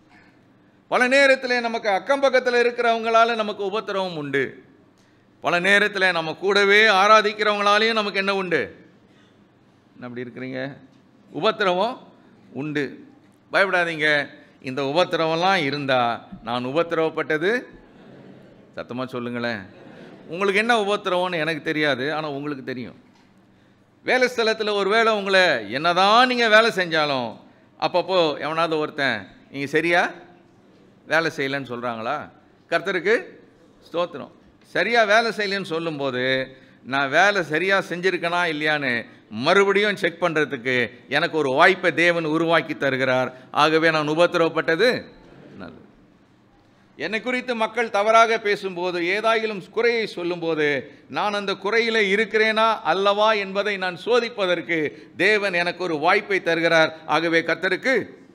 பல நேரத்தில் நமக்கு அக்கம் பக்கத்தில் இருக்கிறவங்களால நமக்கு உபத்திரவம் உண்டு. பல நேரத்தில் நம்ம கூடவே ஆராதிக்கிறவங்களாலேயும் நமக்கு என்ன உண்டு? அப்படி இருக்கிறீங்க, உபத்திரவம் உண்டு. பயப்படாதீங்க. இந்த உபத்திரவம்லாம் இருந்தால் நான் உபத்திரவப்பட்டது. சத்தமாக சொல்லுங்களேன். உங்களுக்கு என்ன உபத்திரவம்னு எனக்கு தெரியாது, ஆனால் உங்களுக்கு தெரியும். வேலை ஸ்தலத்தில் ஒரு வேளை உங்களை என்னதான் நீங்கள் வேலை செஞ்சாலும் அப்பப்போ எவனாவது ஒருத்தன் நீங்கள் சரியாக வேலை செய்யலைன்னு சொல்கிறாங்களா? கர்த்தருக்கு ஸ்தோத்திரம். சரியாக வேலை செய்யலைன்னு சொல்லும்போது நான் வேலை சரியாக செஞ்சுருக்கேனா இல்லையான்னு மறுபடியும் செக் பண்ணுறதுக்கு எனக்கு ஒரு வாய்ப்பை தேவன் உருவாக்கி தருகிறார். ஆகவே நான் உபத்திரவப்பட்டது நல்லது. என்னை குறித்து மக்கள் தவறாக பேசும்போது, ஏதாயிலும் குறையை சொல்லும்போது, நான் அந்த குறையில் இருக்கிறேனா அல்லவா என்பதை நான் சோதிப்பதற்கு தேவன் எனக்கு ஒரு வாய்ப்பை தருகிறார். ஆகவே கர்த்தருக்கு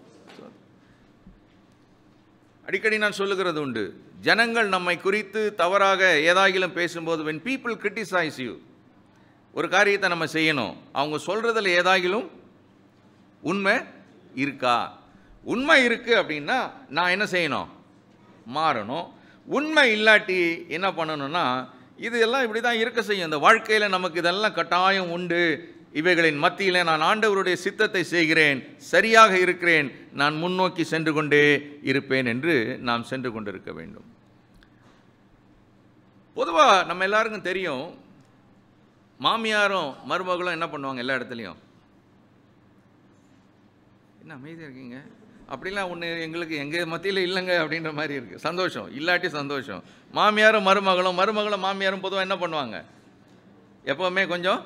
அடிக்கடி நான் சொல்லுகிறது உண்டு, ஜனங்கள் நம்மை குறித்து தவறாக ஏதாயிலும் பேசும்போது, when people criticize you, ஒரு காரியத்தை நம்ம செய்யணும். அவங்க சொல்கிறதுல ஏதாயிலும் உண்மை இருக்கா? உண்மை இருக்குது அப்படின்னா நான் என்ன செய்யணும்? மாறணும். உண்மை இல்லாட்டி என்ன பண்ணணும்னா, இது எல்லாம் இப்படி தான் இருக்க செய்யும். இந்த வாழ்க்கையில் நமக்கு இதெல்லாம் கட்டாயம் உண்டு, இவைகளின் மத்தியிலே நான் ஆண்டவருடைய சித்தத்தை செய்கிறேன், சரியாக இருக்கிறேன், நான் முன்னோக்கி சென்று கொண்டே இருப்பேன் என்று நாம் சென்று கொண்டிருக்க வேண்டும். பொதுவாக நம்ம எல்லாருக்கும் தெரியும், மாமியாரும் மருமகளும் என்ன பண்ணுவாங்க எல்லா இடத்துலையும். என்ன அமைதியாக இருக்கீங்க? அப்படிலாம் ஒன்று எங்களுக்கு எங்கள் மத்தியில் இல்லைங்க அப்படின்ற மாதிரி இருக்குது. சந்தோஷம், இல்லாட்டி சந்தோஷம். மாமியாரும் மருமகளும் மாமியாரும் பொதுவாக என்ன பண்ணுவாங்க, எப்போவுமே கொஞ்சம்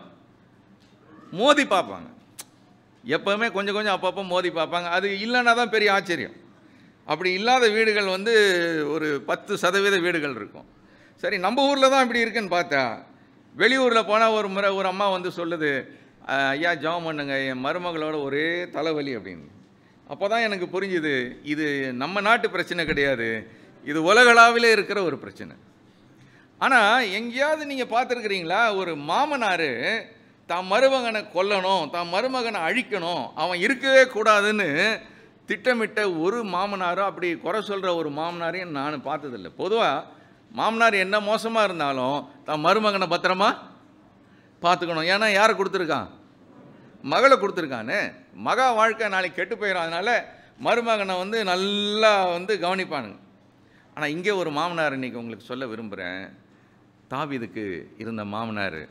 மோதி பார்ப்பாங்க. எப்போவுமே கொஞ்சம் அப்பப்போ மோதி பார்ப்பாங்க. அது இல்லைன்னா தான் பெரிய ஆச்சரியம். அப்படி இல்லாத வீடுகள் ஒரு 10% வீடுகள் இருக்கும். சரி, நம்ம ஊரில் தான் இப்படி இருக்குன்னு பார்த்தா, வெளியூரில் போனால் ஒரு முறை ஒரு அம்மா சொல்லுது, ஐயா ஜெபம் பண்ணுங்க, என் மருமகளோட ஒரே தலைவலி அப்படின்னு. அப்போ தான் எனக்கு புரிஞ்சுது, இது நம்ம நாட்டு பிரச்சனை கிடையாது, இது உலகளாவிலே இருக்கிற ஒரு பிரச்சனை. ஆனால் எங்கேயாவது நீங்கள் பார்த்துருக்குறீங்களா, ஒரு மாமனார் தான் மருமகனை கொல்லணும், தான் மருமகனை அழிக்கணும், அவன் இருக்கவே கூடாதுன்னு திட்டமிட்ட ஒரு மாமனாரோ அப்படி குறை சொல்கிற ஒரு மாமனாரையும் நான் பார்த்ததில்லை. பொதுவாக மாமனார் என்ன மோசமாக இருந்தாலும் தான் மருமகனை பத்திரமா பார்த்துக்கணும். ஏன்னா யாரை கொடுத்துருக்கான்? மகளை கொடுத்துருக்கானே. மகா வாழ்க்கை நாளைக்கு கெட்டு போயிடும். அதனால் மருமகனை நல்லா கவனிப்பானுங்க. ஆனால் இங்கே ஒரு மாமனார் இன்றைக்கி உங்களுக்கு சொல்ல விரும்புகிறேன். தாவீதுக்கு இருந்த மாமனார்,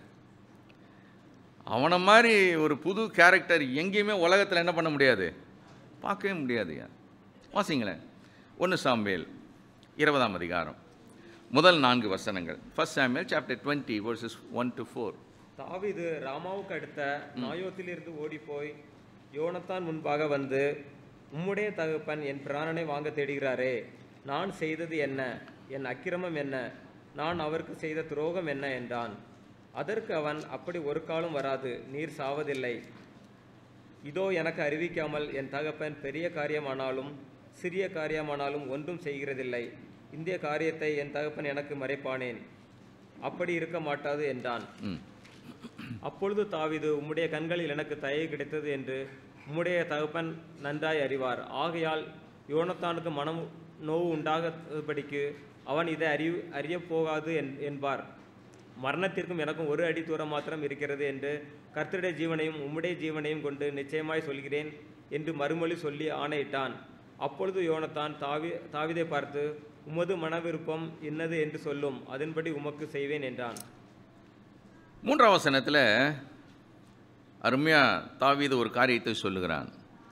அவனை மாதிரி ஒரு புது கேரக்டர் எங்கேயுமே உலகத்தில் என்ன பண்ண முடியாது, பார்க்கவே முடியாது. வாசிங்களேன், 1 சாமுவேல் 20ஆம் அதிகாரம் முதல் 4 வசனங்கள். 1 சாமுவேல் சாப்டர் 20 verses 1 to 4. தாவீது ராமாவுக்கு அடுத்த நாயோத்திலிருந்து ஓடிப்போய் யோனத்தான் முன்பாக வந்து, உம்முடைய தகப்பன் என் பிராணனை வாங்க தேடுகிறாரே, நான் செய்தது என்ன, என் அக்கிரமம் என்ன, நான் அவருக்கு செய்த துரோகம் என்ன என்றான். அதற்கு அவன், அப்படி ஒரு காலம் வராது, நீர் சாவதில்லை. இதோ எனக்கு அறிவிக்காமல் என் தகப்பன் பெரிய காரியமானாலும் சிறிய காரியமானாலும் ஒன்றும் செய்கிறதில்லை. இந்த காரியத்தை என் தகப்பன் எனக்கு மறைப்பானேன், அப்படி இருக்க மாட்டாது என்றான். அப்பொழுது தாவீது, உம்முடைய கண்களில் எனக்கு தயை கிடைத்தது என்று உம்முடைய தகப்பன் நன்றாய் அறிவார். ஆகையால் யோனத்தானுக்கு மனம் நோவு உண்டாகபடிக்கு அவன் இதை அறியப் போகாது என்பார். மரணத்திற்கும் எனக்கும் 1 அடி தூரம் மாத்திரம் இருக்கிறது என்று கர்த்தருடைய ஜீவனையும் உம்முடைய ஜீவனையும் கொண்டு நிச்சயமாய் சொல்கிறேன் என்று மறுமொழி சொல்லி ஆணையிட்டான். அப்பொழுது யோனத்தான் தாவீதை பார்த்து, உமது மனவிருப்பம் இன்னது என்று சொல்லும், அதன்படி உமக்கு செய்வேன் என்றான். 3ஆம் வசனத்தில் அருமையாக தாவீது ஒரு காரியத்தை சொல்லுகிறான்.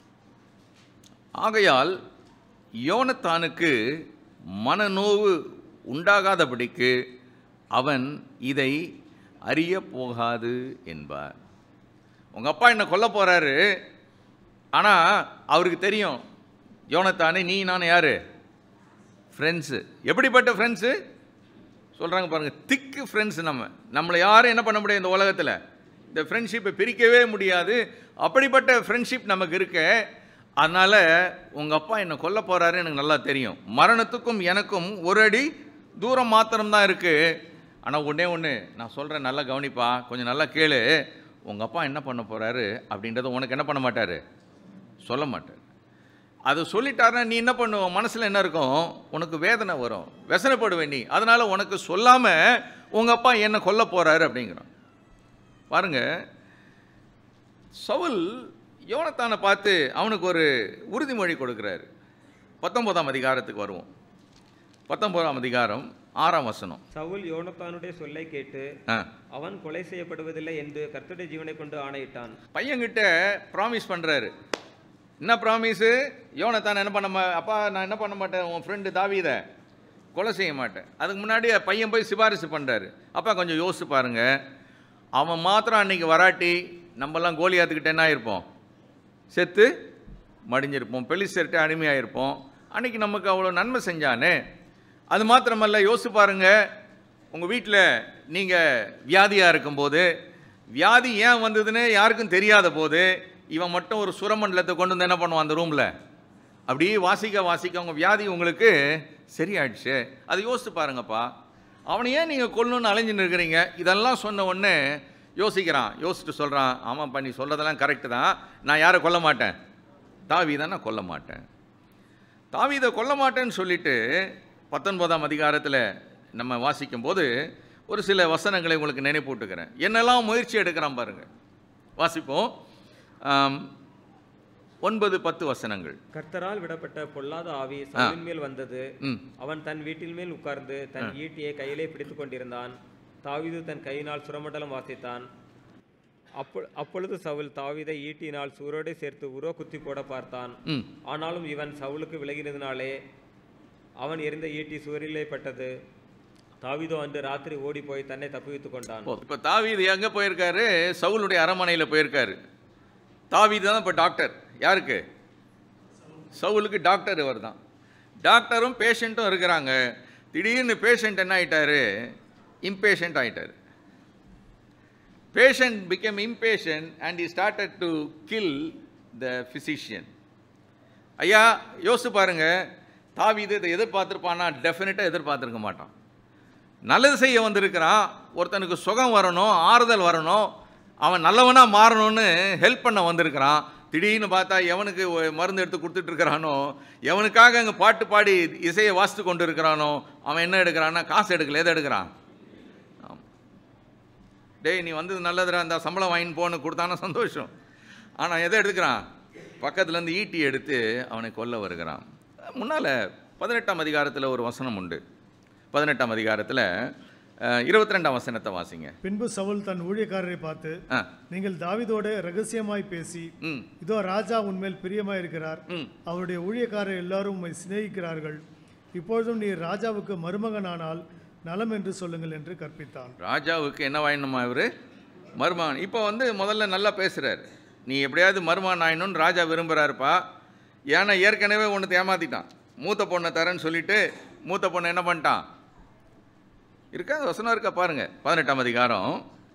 ஆகையால் யோனத்தானுக்கு மனநோவு உண்டாகாதபடிக்கு அவன் இதை அறிய போகாது என்பார். உங்கள் அப்பா என்னை கொல்ல போகிறாரு, ஆனால் அவருக்கு தெரியும், யோனத்தானே நீ நான் யார், ஃப்ரெண்ட்ஸு. எப்படிப்பட்ட ஃப்ரெண்ட்ஸு சொல்கிறாங்க பாருங்கள், திக்கு ஃப்ரெண்ட்ஸ். நம்மளை யாரும் என்ன பண்ண முடியாது, இந்த உலகத்தில் இந்த ஃப்ரெண்ட்ஷிப்பை பிரிக்கவே முடியாது. அப்படிப்பட்ட ஃப்ரெண்ட்ஷிப் நமக்கு இருக்க. அதனால் உங்கள் அப்பா என்னை கொல்ல போகிறாரு எனக்கு நல்லா தெரியும், மரணத்துக்கும் எனக்கும் 1 அடி தூரம் மாத்திரம்தான் இருக்குது. ஆனால் ஒன்று நான் சொல்கிறேன், நல்லா கவனிப்பா, கொஞ்சம் நல்லா கேளு. உங்கள் அப்பா என்ன பண்ண போகிறாரு அப்படின்றத உனக்கு என்ன பண்ண மாட்டார், சொல்ல மாட்டார். அது சொல்லிட்டாருன்னா நீ என்ன பண்ணுவ, மனசில் என்ன இருக்கும், உனக்கு வேதனை வரும், व्यसனப்படுவே நீ. அதனால் உனக்கு சொல்லாமல் உங்கள் அப்பா என்னை கொல்ல போகிறாரு அப்படிங்கிறான். பாருங்க, சவுல் யோனத்தானை பார்த்து அவனுக்கு ஒரு உறுதிமொழி கொடுக்குறாரு. 19ஆம் அதிகாரத்துக்கு வருவோம். 19ஆம் அதிகாரம் 6ஆம் வசனம். சவுல் யோனத்தானுடைய சொல்லை கேட்டு அவன் கொலை செய்யப்படுவதில்லை என்று கர்த்தருடைய ஜீவனை கொண்டு ஆணையிட்டான். பையன்கிட்ட ப்ராமிஸ் பண்ணுறாரு. என்ன ப்ராமிஸு? யோனத்தான் என்ன பண்ண அப்பா நான் என்ன பண்ண மாட்டேன், உன் ஃப்ரெண்டு தாவீதை கொலை செய்ய மாட்டேன். அதுக்கு முன்னாடி பையன் போய் சிபாரிசு பண்ணுறாரு. அப்பா கொஞ்சம் யோசிச்சு பாருங்க, அவன் மாத்திரம் அன்றைக்கி வராட்டி நம்மலாம் கோலியாத்துக்கிட்ட என்ன ஆகிருப்போம், செத்து மடிஞ்சிருப்போம், பெலிஸ்தர்கிட்ட அடிமையாயிருப்போம். அன்றைக்கி நமக்கு அவ்வளோ நன்மை செஞ்சானே. அது மாத்திரமல்ல, யோசிச்சு பாருங்க, உங்கள் வீட்டில் நீங்கள் வியாதியாக இருக்கும்போது, வியாதி ஏன் வந்ததுன்னு யாருக்கும் தெரியாத போது, இவன் மட்டும் ஒரு சுரமண்டலத்தை கொண்டு வந்து என்ன பண்ணுவான் அந்த ரூமில், அப்படியே வாசிக்க உங்கள் வியாதி உங்களுக்கு சரியாயிடுச்சு. அதை யோசிச்சு பாருங்கப்பா. அவனை ஏன் நீங்கள் கொல்லணும்னு அலைஞ்சுன்னு இருக்கிறீங்க? இதெல்லாம் சொன்ன உடனே யோசிக்கிறான். யோசிச்சுட்டு சொல்கிறான், ஆமாப்பா நீ சொல்கிறதெல்லாம் கரெக்டு தான், நான் யாரை கொல்ல மாட்டேன், தாவீதை நான் கொல்ல மாட்டேன். தாவீதை கொல்ல மாட்டேன்னு சொல்லிட்டு 19ஆம் அதிகாரத்தில் நம்ம வாசிக்கும்போது ஒரு சில வசனங்களை உங்களுக்கு நினைப்பூட்டுக்கிறேன். என்னெல்லாம் முயற்சி எடுக்கிறான் பாருங்கள். வாசிப்போம். 9-10 வசனங்கள். கர்த்தரால் விடப்பட்ட பொல்லாத ஆவி சவுலின் மேல் வந்தது. அவன் தன் வீட்டில் மேல் உட்கார்ந்து தன் ஈட்டியை கையிலே பிடித்துக் கொண்டிருந்தான். தாவீது தன் கையினால் சுரமண்டலம் வாசித்தான். அப்பொழுது சவுல் தாவீதை ஈட்டியினால் சூரோடு சேர்த்து உரோ குத்தி போட பார்த்தான். ஆனாலும் இவன் சவுலுக்கு விலகினதினாலே அவன் எறிந்த ஈட்டி சுவரிலே பட்டது. தாவீதோ அன்று ராத்திரி ஓடி போய் தன்னை தப்புவித்துக் கொண்டான். இப்போ தாவீது எங்கே போயிருக்காரு? சவுலுடைய அரண்மனையில் போயிருக்காரு. தாவீது தான் இப்போ டாக்டர். யாருக்கு? சவுலுக்கு டாக்டர் இவர் தான். டாக்டரும் பேஷண்ட்டும் இருக்கிறாங்க. திடீர்னு பேஷண்ட் என்ன ஆயிட்டாரு? இம்பேஷண்ட் ஆயிட்டார். Patient became impatient and he started to kill the physician. ஐயா யோசிச்சு பாருங்க, தாவீது இதை எதிர்பார்த்துருப்பானா? டெஃபினட்டாக எதிர்பார்த்துருக்க மாட்டான். நல்லது செய்ய வந்திருக்கிறான், ஒருத்தனுக்கு சுகம் வரணும், ஆறுதல் வரணும், அவன் நல்லவனாக மாறணும்னு ஹெல்ப் பண்ண வந்திருக்கிறான். திடீர்னு பார்த்தா எவனுக்கு மருந்து எடுத்து கொடுத்துட்ருக்கிறானோ, எவனுக்காக அங்கே பாட்டு பாடி இசையை வாசித்து கொண்டு இருக்கிறானோ, அவன் என்ன எடுக்கிறான்னா காசு எடுக்கல. எதை எடுக்கிறான்? டேய் நீ வந்தது நல்லதுடா, அந்த சம்பளம் வாங்கின்னு போன்னு கொடுத்தானா சந்தோஷம். ஆனால் எதை எடுக்கிறான்? பக்கத்துலேருந்து ஈட்டி எடுத்து அவனை கொல்ல வருகிறான். முன்னால் 18ஆம் அதிகாரத்தில் ஒரு வசனம் உண்டு. 18ஆம் அதிகாரத்தில் 22ஆம் வசனத்தை வாசிங்க. பின்பு சவுல் தன் ஊழியக்காரரை பார்த்து, நீங்கள் தாவீதோடு ரகசியமாய் பேசி, இதோ ராஜா உன்மேல் பிரியமாய் இருக்கிறார், அவருடைய ஊழியக்காரர் எல்லாரும் உம்மை சிநேகிக்கிறார்கள், இப்பொழுதும் நீ ராஜாவுக்கு மருமகனானால் நலம் என்று சொல்லுங்கள் என்று கற்பித்தான். ராஜாவுக்கு என்ன வாயணுமா? இவர் மருமகன். இப்போ முதல்ல நல்லா பேசுகிறார். நீ எப்படியாவது மருமகன் ஆயினும்னு ராஜா விரும்புகிறாருப்பா. ஏன்னா ஏற்கனவே ஒன்று ஏமாற்றிட்டான். மூத்த பொண்ணை தரேன்னு சொல்லிட்டு மூத்த பொண்ணை என்ன பண்ணிட்டான்? இருக்கா வசனம் இருக்கா பாருங்க. 18ஆம் அதிகாரம்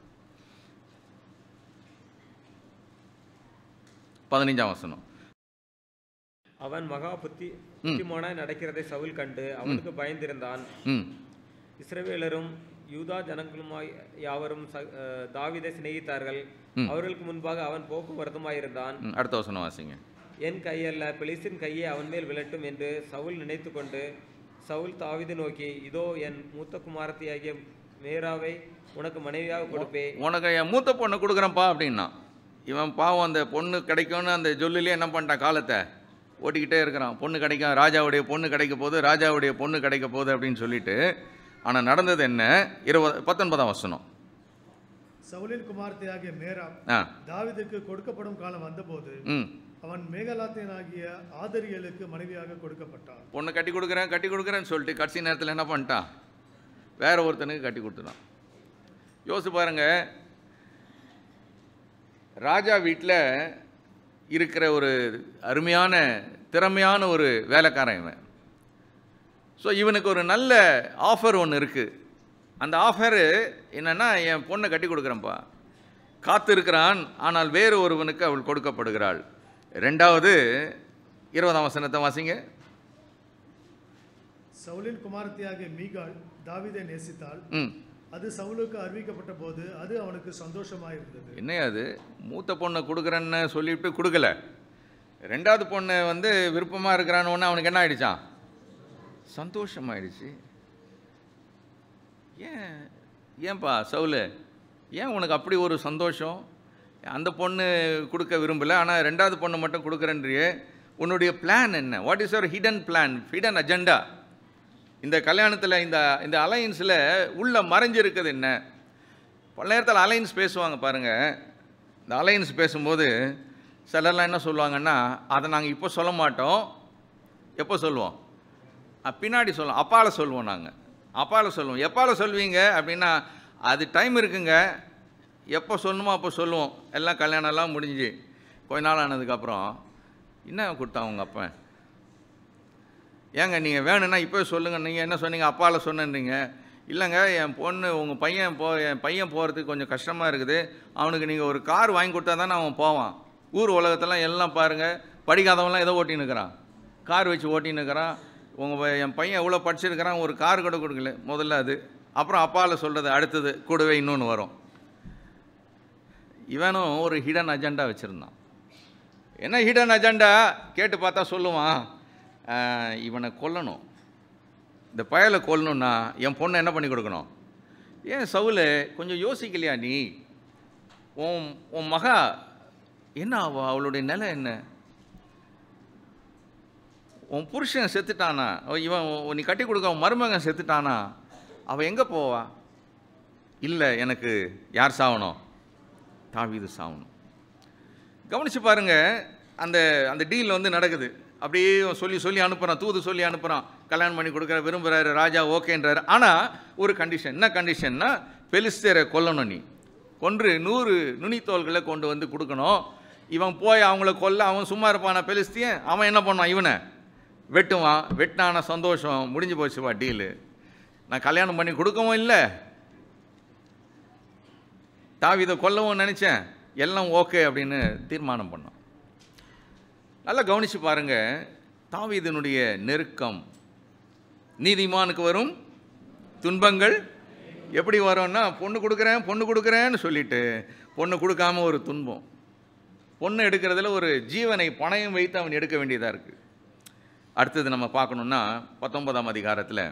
15ஆம் வசனம். அவன் மகா புத்திமானாய் நடக்கிறதை சவுல் கண்டு அவனுக்கு பயந்திருந்தான். இஸ்ரவேலரும் யூதா ஜனங்களுமாய் யாவரும் தாவீதை சிநேகித்தார்கள். அவர்களுக்கு முன்பாக அவன் போக்குவரத்துமாயிருந்தான். அடுத்த வசனம் வாசிங்க. என் கையல்ல பெலிஸ்தின் கையே அவன் மேல் விழட்டும் என்று சவுல் நினைத்து கொண்டு சவுல் தாவீதை நோக்கி, இதோ என் மூத்த குமாரத்தியாகிய மேராவை உனக்கு மனைவியாக கொடுப்பேன். உனக்கு என் மூத்த பொண்ணை கொடுக்குறேன்ப்பா அப்படின்னா, இவன் பாவம் அந்த பொண்ணு கிடைக்கும்னு அந்த ஜொல்லிலே என்ன பண்ணிட்டான்? காலத்தை ஓட்டிக்கிட்டே இருக்கிறான். பொண்ணு கிடைக்கும், ராஜாவுடைய பொண்ணு கிடைக்க போகுது, ராஜாவுடைய பொண்ணு கிடைக்க போகுது அப்படின்னு சொல்லிட்டு. ஆனால் நடந்தது என்ன? 19ஆம் வசனம். சவுலின் குமாரத்தியாகிய மேரா தாவீதுக்கு கொடுக்கப்படும் காலம் வந்தபோது அவன் மேகலாத்தியனாகிய ஆதரியலுக்கு மனைவியாக கொடுக்கப்பட்டான். பொண்ணு கட்டி கொடுக்குறேன்னு சொல்லிட்டு கடைசி நேரத்தில் என்ன பண்ணிட்டான்? வேற ஒருத்தனுக்கு கட்டி கொடுத்துட்டான். யோசிச்சு பாருங்க, ராஜா வீட்டில் இருக்கிற ஒரு அருமையான திறமையான ஒரு வேலைக்காரன் இவன். ஸோ இவனுக்கு ஒரு நல்ல ஆஃபர் ஒன்று இருக்குது. அந்த ஆஃபரு என்னென்னா, என் பொண்ணை கட்டி கொடுக்குறேன்ப்பா. காத்து இருக்கிறான், ஆனால் வேறு ஒருவனுக்கு அவள் கொடுக்கப்படுகிறாள். 2வது 20ஆம் வசனத்தை வாசிங்க. சவுலின் குமாரத்தியாகிய மீகாள் தாவீதை நேசித்தாள். அது சவுலுக்கு அறிவிக்கப்பட்ட போது அது அவனுக்கு சந்தோஷமாக இருந்தது. என்ன அது? மூத்த பொண்ணை கொடுக்குறேன்னு சொல்லிவிட்டு கொடுக்கல. 2வது பொண்ணு விருப்பமாக இருக்கிறான்னு ஒன்று அவனுக்கு என்ன ஆயிடுச்சான்? சந்தோஷமாயிடுச்சு. ஏன்பா சவுலு, ஏன் உனக்கு அப்படி ஒரு சந்தோஷம்? அந்த பொண்ணு கொடுக்க விரும்பலை, ஆனால் 2வது பொண்ணு மட்டும் கொடுக்குறேன்றியே. உன்னுடைய பிளான் என்ன? What is your hidden plan, hidden agenda? இந்த கல்யாணத்தில் இந்த அலையன்ஸில் உள்ள மறைஞ்சிருக்குது என்ன? பல நேரத்தில் அலையன்ஸ் பேசுவாங்க பாருங்கள். இந்த அலையன்ஸ் பேசும்போது சிலர்லாம் என்ன சொல்லுவாங்கன்னா, அதை நாங்கள் இப்போ சொல்ல மாட்டோம். எப்போ சொல்லுவோம்? பின்னாடி சொல்லுவோம். அப்பால் சொல்லுவோம். நாங்கள் அப்பால் சொல்லுவோம். எப்பால் சொல்வீங்க அப்படின்னா, அது டைம் இருக்குங்க, எப்போ சொல்லணுமோ அப்போ சொல்லுவோம். எல்லாம் கல்யாணம்லாம் முடிஞ்சு கொஞ்ச நாள் ஆனதுக்கப்புறம், என்ன கொடுத்தா உங்கள் அப்பா? ஏங்க நீங்கள் வேணும்னா இப்போ சொல்லுங்கள். நீங்கள் என்ன சொன்னீங்க? அப்பால் சொன்னீங்க. இல்லைங்க, என் பொண்ணு உங்கள் என் பையன் போகிறதுக்கு கொஞ்சம் கஷ்டமாக இருக்குது, அவனுக்கு நீங்கள் ஒரு கார் வாங்கி கொடுத்தா தானே அவன் போவான். ஊர் உலகத்தெல்லாம் எல்லாம் பாருங்கள், படிக்காதவன்லாம் ஏதோ ஓட்டின்னு இருக்கிறான், கார் வச்சு ஓட்டின்னு இருக்கிறான். என் பையன் எவ்வளோ படிச்சிருக்கிறான், ஒரு கார் கூட கொடுக்கல. முதல்ல அது, அப்புறம் அப்பால் சொல்கிறது அடுத்தது, கூடவே இன்னொன்று வரும். இவனும் ஒரு ஹிடன் அஜெண்டா வச்சுருந்தான். என்ன ஹிடன் அஜெண்டா கேட்டு பார்த்தா சொல்லுவான், இவனை கொல்லணும், இந்த பயலை கொல்லணுன்னா என் பொண்ணை என்ன பண்ணி கொடுக்கணும். ஏன் சவுல் கொஞ்சம் யோசிக்கலையா நீ? உன் மகா என்ன ஆவா, அவளுடைய நிலை என்ன? உன் புருஷன் செத்துட்டானா, இவன் நீ கட்டி கொடுக்க உன் மருமகன் செத்துட்டானா, அவள் எங்கே போவா? இல்லை, எனக்கு யார் சாவணும்? தாவீது சாவணும். கவனித்து பாருங்க, அந்த அந்த டீல் வந்து நடக்குது. அப்படியே சொல்லி அனுப்புகிறான், தூது சொல்லி அனுப்புகிறான், கல்யாணம் பண்ணி கொடுக்குற விரும்புகிறாரு, ராஜா ஓகேன்றாரு. ஆனால் ஒரு கண்டிஷன். என்ன கண்டிஷன்னா, பெலிஸ்தரை கொல்லணும், நீ கொன்று 100 நுனித்தோள்களை கொண்டு வந்து கொடுக்கணும். இவன் போய் அவங்கள கொல்ல, அவன் சும்மா இருப்பானா பெலிஸ்தியன்? அவன் என்ன பண்ணுவான், இவனை வெட்டுவான். வெட்டினான சந்தோஷம், முடிஞ்சு போச்சுவா டீலு. நான் கல்யாணம் பண்ணி கொடுக்கவும் இல்லை, தாவீதை கொல்லவும் நினச்சேன், எல்லாம் ஓகே அப்படின்னு தீர்மானம் பண்ணோம். நல்லா கவனித்து பாருங்க, தாவீதினுடைய நெருக்கம். நீதிமானுக்கு வரும் துன்பங்கள் எப்படி வரும்னா, பொண்ணு கொடுக்குறேன்னு சொல்லிட்டு பொண்ணு கொடுக்காம ஒரு துன்பம். பொண்ணு எடுக்கிறதுல ஒரு ஜீவனை பணயம் வைத்து அவன் எடுக்க வேண்டியதாக இருக்குது. அடுத்தது நம்ம பார்க்கணுன்னா 19ஆம் அதிகாரத்தில்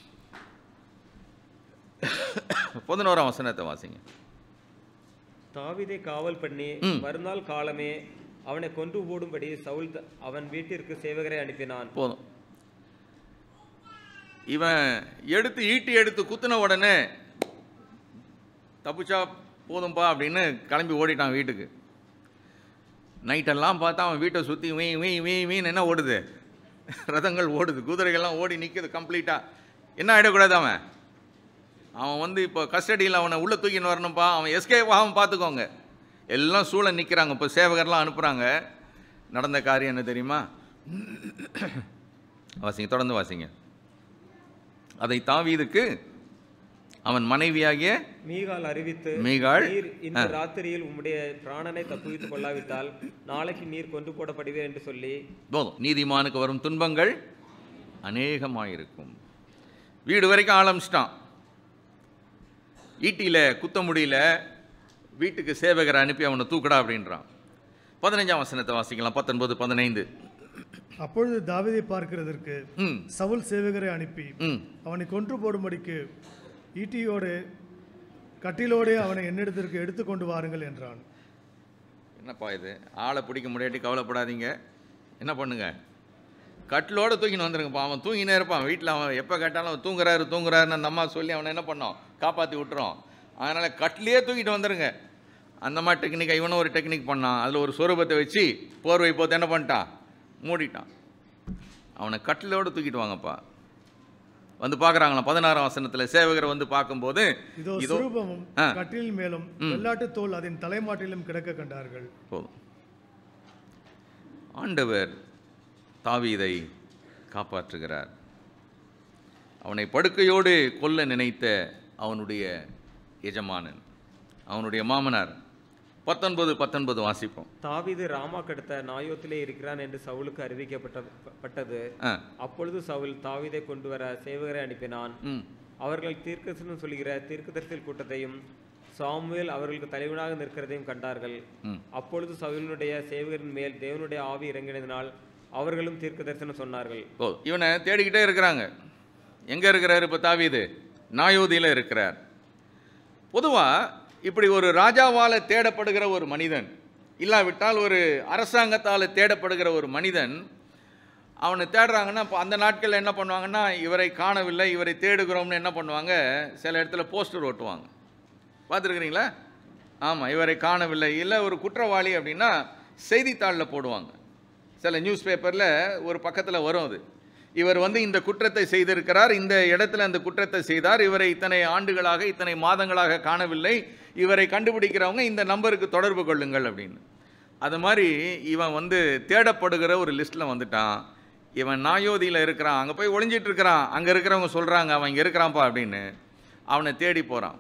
11ஆம் வசனத்தை வாசிங்க. தாவீதை காவல் பண்ணி மறுநாள் காலமே அவனை கொன்று போடும்படி சவுல் அவன் வீட்டிற்கு சேவகரை அனுப்பினான். போதும். இவன் ஈட்டி எடுத்து குத்துன உடனே தப்புச்சா போதும்பா அப்படின்னு கிளம்பி ஓடிட்டான் வீட்டுக்கு. நைட்டெல்லாம் பார்த்தா அவன் வீட்டை சுற்றி வீண் என்ன ஓடுது, ரதங்கள் ஓடுது, குதிரைகள்லாம் ஓடி நிற்குது கம்ப்ளீட்டாக. என்ன ஆகிடக்கூடாது, அவன் வந்து இப்போ கஸ்டடியில் அவனை உள்ளே தூக்கின்னு வரணும்ப்பா, அவன் எஸ்கேப் ஆகாமல் பார்த்துக்கோங்க. எல்லாம் சூழ நிற்கிறாங்க. இப்போ சேவகர்லாம் அனுப்புகிறாங்க. நடந்த காரியம் என்ன தெரியுமா? வாசிங்க, தொடர்ந்து வாசிங்க. அதை தாவீதுக்கு அவன் மனைவியாகிய மீகாள் அறிவித்து, மீகாள், நீர் இந்த ராத்திரியில் உம்முடைய பிராணனை தப்புவித்துக் கொள்ளாவிட்டால் நாளைக்கு நீர் கொண்டு போடப்படுவீர் என்று சொல்லி. போதும். நீதிமானுக்கு வரும் துன்பங்கள் அநேகமாயிருக்கும். வீடு வரைக்கும் ஆரம்பிச்சிட்டான். ஈட்டியில் குத்த முடியல, வீட்டுக்கு சேவகரை அனுப்பி அவனை தூக்கடா அப்படின்றான். 15ஆம் வசனத்தை வாசிக்கலாம். 19, 15. அப்பொழுது தாவீதை பார்க்கிறதற்கு சவுல் சேவகரை அனுப்பி அவனை கொன்று போடும்படிக்கு ஈட்டியோடு கட்டிலோடு அவனை என்னிடத்திற்கு எடுத்துக்கொண்டு வாருங்கள் என்றான். என்னப்பா இது, ஆளை பிடிக்க முடியாட்டி கவலைப்படாதீங்க, என்ன பண்ணுங்க, கட்டிலோடு தூக்கின்னு வந்துருங்கப்பா. அவன் தூங்கினே இருப்பான் வீட்டில். அவன் எப்போ கேட்டாலும் அவன் தூங்குறாருன்னு அந்த அம்மா சொல்லி அவனை என்ன பண்ணோம், காப்பாற்றி விட்டுறோம். அதனால் கட்டிலே தூக்கிட்டு வந்துடுங்க. அந்த மாதிரி டெக்னிக்கை இவனும் ஒரு டெக்னிக் பண்ணான். அதில் ஒரு சொரூபத்தை வச்சு போர்வை போத்து என்ன பண்ணிட்டான், மூடிட்டான். அவனை கட்டிலோடு தூக்கிட்டு வாங்கப்பா. வந்து பார்க்குறாங்களாம். 16ஆம் வசனத்தில் சேவகரை வந்து பார்க்கும்போது இதோ சொரூபமும் கட்டில் மேலும் வெள்ளாட்டு தோல் அதன் தலைமாட்டிலும் கிடக்க கண்டார்கள். போதும். ஆண்டவர் தாவீதை காப்பாற்றுகிறார். அவனை படுக்கையோடு கொல்ல நினைத்த அவனுடைய எஜமானன், அவனுடைய மாமனார். 19, 19 வாசிப்போம். தாவீது ராமாக்கடுத்த நாயோத்திலே இருக்கிறான் என்று சவுலுக்கு அறிவிக்கப்பட்டது. அப்பொழுது சவுல் தாவீதை கொண்டு வர சேவகரை அனுப்பினான். அவர்கள் தீர்க்கதரிசனம் சொல்கிற தீர்க்கதரிசி கூட்டத்தையும் சாமுவேல் அவர்களுக்கு தலைவனாக நிற்கிறதையும் கண்டார்கள். அப்பொழுது சவுலினுடைய சேவகரின் மேல் தேவனுடைய ஆவி இறங்கினதினால் அவர்களும் தீர்க்க தரிசனம் சொன்னார்கள். இவனை தேடிக்கிட்டே இருக்கிறாங்க. எங்கே இருக்கிறார் இப்போ தாவீது? நாயோதியில் இருக்கிறார். பொதுவாக இப்படி ஒரு ராஜாவால் தேடப்படுகிற ஒரு மனிதன், இல்லாவிட்டால் ஒரு அரசாங்கத்தால் தேடப்படுகிற ஒரு மனிதன், அவனை தேடுறாங்கன்னா இப்போ அந்த நாட்களில் என்ன பண்ணுவாங்கன்னா, இவரை காணவில்லை, இவரை தேடுகிறோம்னு என்ன பண்ணுவாங்க, சில இடத்துல போஸ்டர் ஓட்டுவாங்க. பார்த்துருக்குறீங்களா? ஆமாம், இவரை காணவில்லை, இல்லை ஒரு குற்றவாளி அப்படின்னா செய்தித்தாளில் போடுவாங்க. சில நியூஸ் பேப்பரில் ஒரு பக்கத்தில் வரும், அது இவர் வந்து இந்த குற்றத்தை செய்திருக்கிறார், இந்த இடத்துல அந்த குற்றத்தை செய்தார், இவரை இத்தனை ஆண்டுகளாக இத்தனை மாதங்களாக காணவில்லை, இவரை கண்டுபிடிக்கிறவங்க இந்த நம்பருக்கு தொடர்பு கொள்ளுங்கள் அப்படின்னு. அது மாதிரி இவன் வந்து தேடப்படுகிற ஒரு லிஸ்ட்டில் வந்துட்டான். இவன் நாயோதியில் இருக்கிறான், அங்கே போய் ஒளிஞ்சிட்டு இருக்கிறான். அங்கே இருக்கிறவங்க சொல்கிறாங்க அவன் இங்கே இருக்கிறான்ப்பா அப்படின்னு. அவனை தேடி போகிறான்.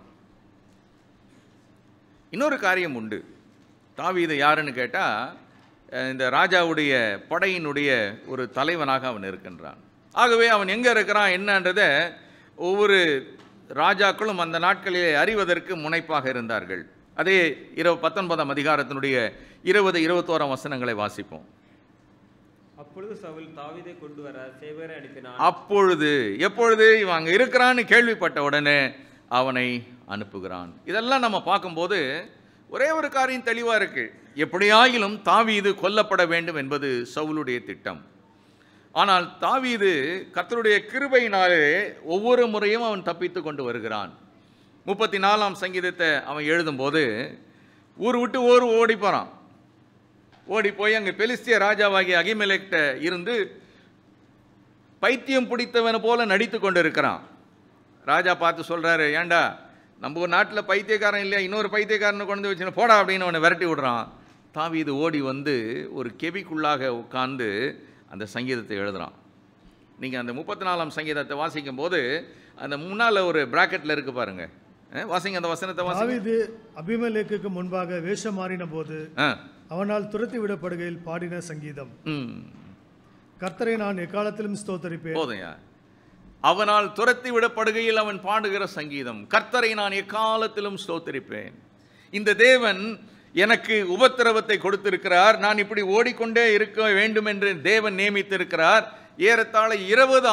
இன்னொரு காரியம் உண்டு. தாவீது யாருன்னு கேட்டால், இந்த ராஜாவுடைய படையினுடைய ஒரு தலைவனாக அவன் இருக்கின்றான். ஆகவே அவன் எங்கே இருக்கிறான் என்னன்றதை ஒவ்வொரு ராஜாக்களும் அந்த நாட்களிலே அறிவதற்கு முனைப்பாக இருந்தார்கள். அதே 19ஆம் அதிகாரத்தினுடைய 20, 21 வசனங்களை வாசிப்போம். அப்பொழுது சவுல் தாவீதை கொண்டு வர சேவகரை அனுப்பினான். அப்பொழுது, எப்பொழுது இவன் அங்கே இருக்கிறான்னு கேள்விப்பட்ட உடனே அவனை அனுப்புகிறான். இதெல்லாம் நம்ம பார்க்கும்போது ஒரே ஒரு காரியம் தெளிவாக இருக்கு, எப்படியாயிலும் தாவீது கொல்லப்பட வேண்டும் என்பது சவுலுடைய திட்டம். ஆனால் தாவீது கர்த்தருடைய கிருபையினாலே ஒவ்வொரு முறையும் அவன் தப்பித்து கொண்டு வருகிறான். 34ஆம் சங்கீதத்தை அவன் எழுதும்போது ஊர் விட்டு ஓடி போகிறான். ஓடி போய் அங்கே பெலிஸ்திய ராஜாவாகிய அகிமெலேக்கிட்ட இருந்து பைத்தியம் பிடித்தவனை போல நடித்து கொண்டு இருக்கிறான். ராஜா பார்த்து சொல்கிறாரு, ஏண்டா நம்ம ஒரு நாட்டில் பைத்தியக்காரன் இல்லையா, இன்னொரு பைத்தியக்காரனை கொண்டு வச்சுன்னு போடா அப்படின்னு அவனை விரட்டி விடுறான். தாவீது ஓடி வந்து ஒரு கெபிக்குள்ளாக உட்கார்ந்து அந்த சங்கீதத்தை எழுதுகிறான். நீங்கள் அந்த 34ஆம் சங்கீதத்தை வாசிக்கும் போது அந்த முன்னால் ஒரு பிராக்கெட்டில் இருக்கு பாருங்க, வாசிங்க அந்த வசனத்தை. தாவீது அபிமெலேக்குக்கு முன்பாக வேஷம் மாறின போது அவனால் துரத்தி விடப்படுகையில் பாடின சங்கீதம். கர்த்தரை நான் எக்காலத்திலும் ஸ்தோத்தரிப்பேன். போதையா, அவனால் துரத்தி விடப்படுகையில் அவன் பாடுகிற சங்கீதம், கர்த்தரை நான் எக்காலத்திலும் ஸ்தோத்தரிப்பேன். இந்த தேவன் எனக்கு உபத்திரவத்தை கொடுத்திருக்கிறார், நான் இப்படி ஓடிக்கொண்டே இருக்க வேண்டும் என்று தேவன் நியமித்திருக்கிறார். ஏறத்தாழ 20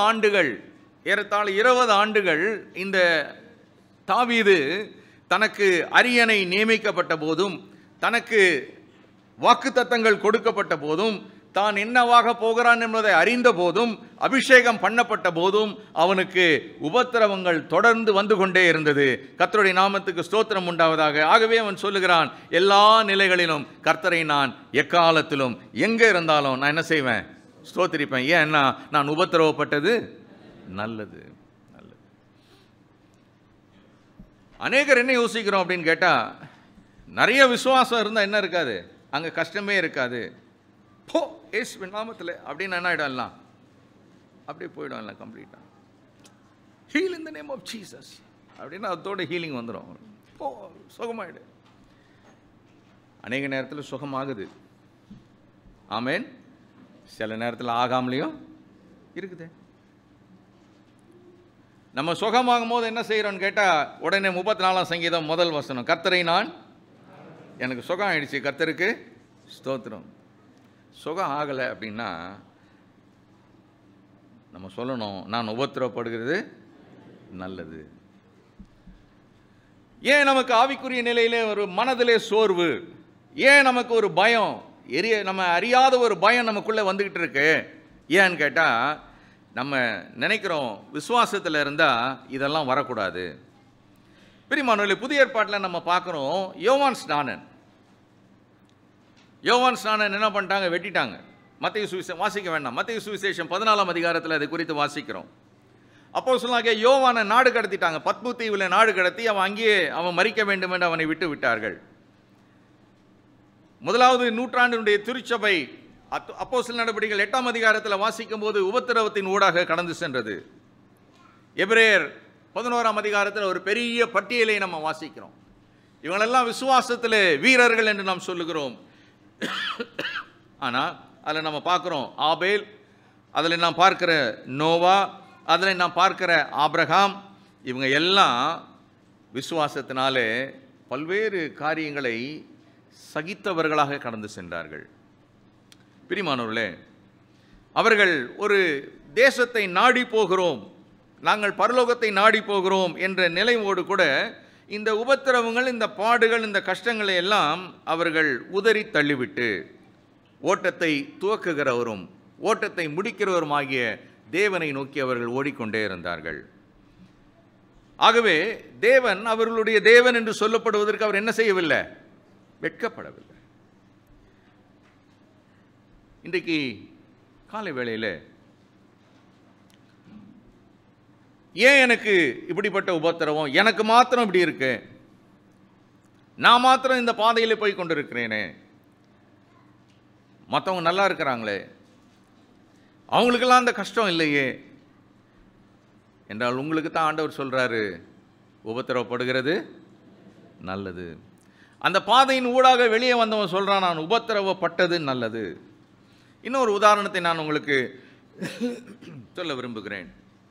ஆண்டுகள் இந்த தாவீது தனக்கு அரியணை நியமிக்கப்பட்ட போதும், தனக்கு வாக்குத்தத்தங்கள் கொடுக்கப்பட்ட போதும், தான் என்னவாக போகிறான் என்பதை அறிந்த போதும், அபிஷேகம் பண்ணப்பட்ட போதும் அவனுக்கு உபத்திரவங்கள் தொடர்ந்து வந்து கொண்டே இருந்தது. கர்த்தருடைய நாமத்துக்கு ஸ்தோத்திரம் உண்டாவதாக. ஆகவே அவன் சொல்லுகிறான், எல்லா நிலைகளிலும் கர்த்தரை நான் எக்காலத்திலும் எங்கே இருந்தாலும் நான் என்ன செய்வேன், ஸ்தோத்திரிப்பேன். ஏன்னா நான் உபத்திரவப்பட்டது நல்லது. அநேகர் என்ன யோசிக்கிறோம் அப்படின்னு கேட்டால், நிறைய விசுவாசம் இருந்தால் என்ன இருக்காது, அங்கே கஷ்டமே இருக்காது. போ ஏசுவின் நாமத்தில் அப்படின்னு என்ன ஆகிடலாம், அப்படியே போயிடும்ல கம்ப்ளீட்டாக. Heal in the name of Jesus அப்படின்னா அதோட ஹீலிங் வந்துடும். போ சுகமாயிடு. அநேக நேரத்தில் சுகமாகுது, ஆமேன். சில நேரத்தில் ஆகாமலையும் இருக்குது. நம்ம சுகமாகும் போது என்ன செய்கிறோன்னு கேட்டால், உடனே 34ஆம் சங்கீதம் முதல் வசனம், கர்த்தரை நான், எனக்கு சுகம் ஆயிடுச்சு, கர்த்தருக்கு ஸ்தோத்திரம். சுகம் ஆகலை அப்படின்னா நம்ம சொல்லணும், நான் உபத்திரவப்படுகிறது நல்லது. ஏன் நமக்கு ஆவிக்குரிய நிலையிலே ஒரு மனதிலே சோர்வு, ஏன் நமக்கு ஒரு பயம், நம்ம அறியாத ஒரு பயம் நமக்குள்ளே வந்துக்கிட்டு இருக்கு? ஏன்னு கேட்டால், நம்ம நினைக்கிறோம் விசுவாசத்தில் இருந்தால் இதெல்லாம் வரக்கூடாது. பிரியமானவர்களே, புதிய ஏற்பாட்டில் நம்ம பார்க்குறோம், யோவான் ஸ்நானன் என்ன பண்ணிட்டாங்க, வெட்டிட்டாங்க. மத்தேயு சுவிசேஷம் வாசிக்க வேண்டாம், மத்தேயு சுவிசேஷம் 14ஆம் அதிகாரத்தில் அது குறித்து வாசிக்கிறோம். அப்போஸ்தலனாகிய யோவானை நாடு கடத்திட்டாங்க, பத்மு தீவில் நாடு கடத்தி அவன் மரிக்க வேண்டும் என்று அவனை விட்டு விட்டார்கள். முதலாவது நூற்றாண்டினுடைய திருச்சபை அப்போஸ்தலர் நடவடிக்கைகள் 8ஆம் அதிகாரத்தில் வாசிக்கும் போது உபத்திரவத்தின் ஊடாக கடந்து சென்றது. எபிரேயர் 11ஆம் அதிகாரத்தில் ஒரு பெரிய பட்டியலை நம்ம வாசிக்கிறோம். இவங்களெல்லாம் விசுவாசத்தில் வீரர்கள் என்று நாம் சொல்லுகிறோம். ஆனால் அதில் நம்ம பார்க்குறோம் ஆபேல், அதில் நாம் பார்க்கிற நோவா, அதில் நாம் பார்க்கிற ஆபிரகாம், இவங்க எல்லாம் விசுவாசத்தினாலே பல்வேறு காரியங்களை சகித்தவர்களாக கடந்து சென்றார்கள். பிரியமானவர்களே, அவர்கள் ஒரு தேசத்தை நாடி போகிறோம், நாங்கள் பரலோகத்தை நாடி போகிறோம் என்ற நிலையோடு கூட இந்த உபத்திரவங்கள், இந்த பாடுகள், இந்த கஷ்டங்களை எல்லாம் அவர்கள் உதறி தள்ளிவிட்டு ஓட்டத்தை துவக்குகிறவரும் ஓட்டத்தை முடிக்கிறவருமாகிய தேவனை நோக்கி அவர்கள் ஓடிக்கொண்டே இருந்தார்கள். ஆகவே தேவன் அவர்களுடைய தேவன் என்று சொல்லப்படுவதற்கு அவர் என்ன செய்யவில்லை, வெட்கப்படவில்லை. இன்றைக்கு காலை வேளையில் ஏன் எனக்கு இப்படிப்பட்ட உபத்திரவம், எனக்கு மாத்திரம் இப்படி இருக்கு, நான் மாத்திரம் இந்த பாதையில் போய் கொண்டிருக்கிறேனே, மற்றவங்க நல்லா இருக்கிறாங்களே, அவங்களுக்கெல்லாம் அந்த கஷ்டம் இல்லையே என்றால், உங்களுக்கு தான் ஆண்டவர் சொல்றாரு, உபத்திரவப்படுகிறது நல்லது. அந்த பாதையின் ஊடாக வெளியே வந்தவன் சொல்றான், நான் உபத்திரவப்பட்டது நல்லது. இன்னொரு உதாரணத்தை நான் உங்களுக்கு சொல்ல விரும்புகிறேன்.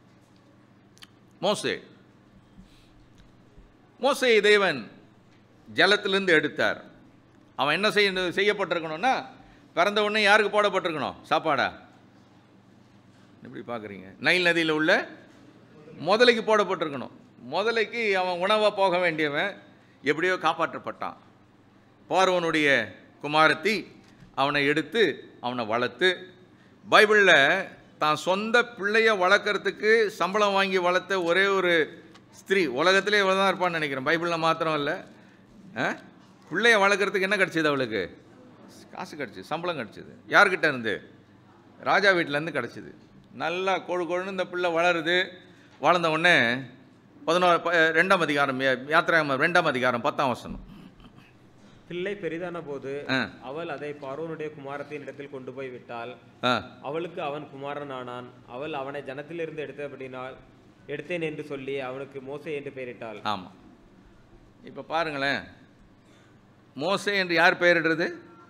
மோசே தேவன் ஜலத்திலிருந்து எடுத்தார். அவன் என்ன செய்யப்பட்டிருக்கணும்னா, பிறந்த உடனே யாருக்கு போடப்பட்டிருக்கணும் சாப்பாடா? எப்படி பார்க்குறீங்க? நைல் நதியில் உள்ள முதலைக்கு போடப்பட்டிருக்கணும். முதலைக்கு அவன் உணவாக போக வேண்டியவன் எப்படியோ காப்பாற்றப்பட்டான். பார்வோனுடைய குமாரத்தி அவனை எடுத்து அவனை வளர்த்து, பைபிளில் தான் சொந்த பிள்ளைய வளர்க்குறதுக்கு சம்பளம் வாங்கி வளர்த்த ஒரே ஒரு ஸ்திரீ உலகத்திலே இவ்வளோ தான் இருப்பான்னு நினைக்கிறேன். பைபிளில் மாத்திரம் இல்லை, பிள்ளைய வளர்க்குறதுக்கு என்ன கிடச்சிது அவளுக்கு? காசு கிடச்சிது, சம்பளம் கிடச்சிது. யார்கிட்ட இருந்து? ராஜா வீட்டிலேருந்து கிடச்சிது. நல்லா கொழுன்னு இந்த பிள்ளை வளருது. வளர்ந்த உடனே 2ஆம் அதிகாரம் யாத்திராகமம் 2ஆம் அதிகாரம் 10ஆம் வசனம். பிள்ளை பெரிதான போது அவள் அதை பார்வோனுடைய குமாரத்தின் இடத்தில் கொண்டு போய் விட்டாள். அவளுக்கு அவன் குமாரன் ஆனான். அவள் அவனை ஜனத்திலிருந்து எடுத்தேன் என்று சொல்லி அவனுக்கு மோசே என்று பெயரிட்டாள். ஆமாம், இப்போ பாருங்களேன், மோசே என்று யார் பெயரிடுறது?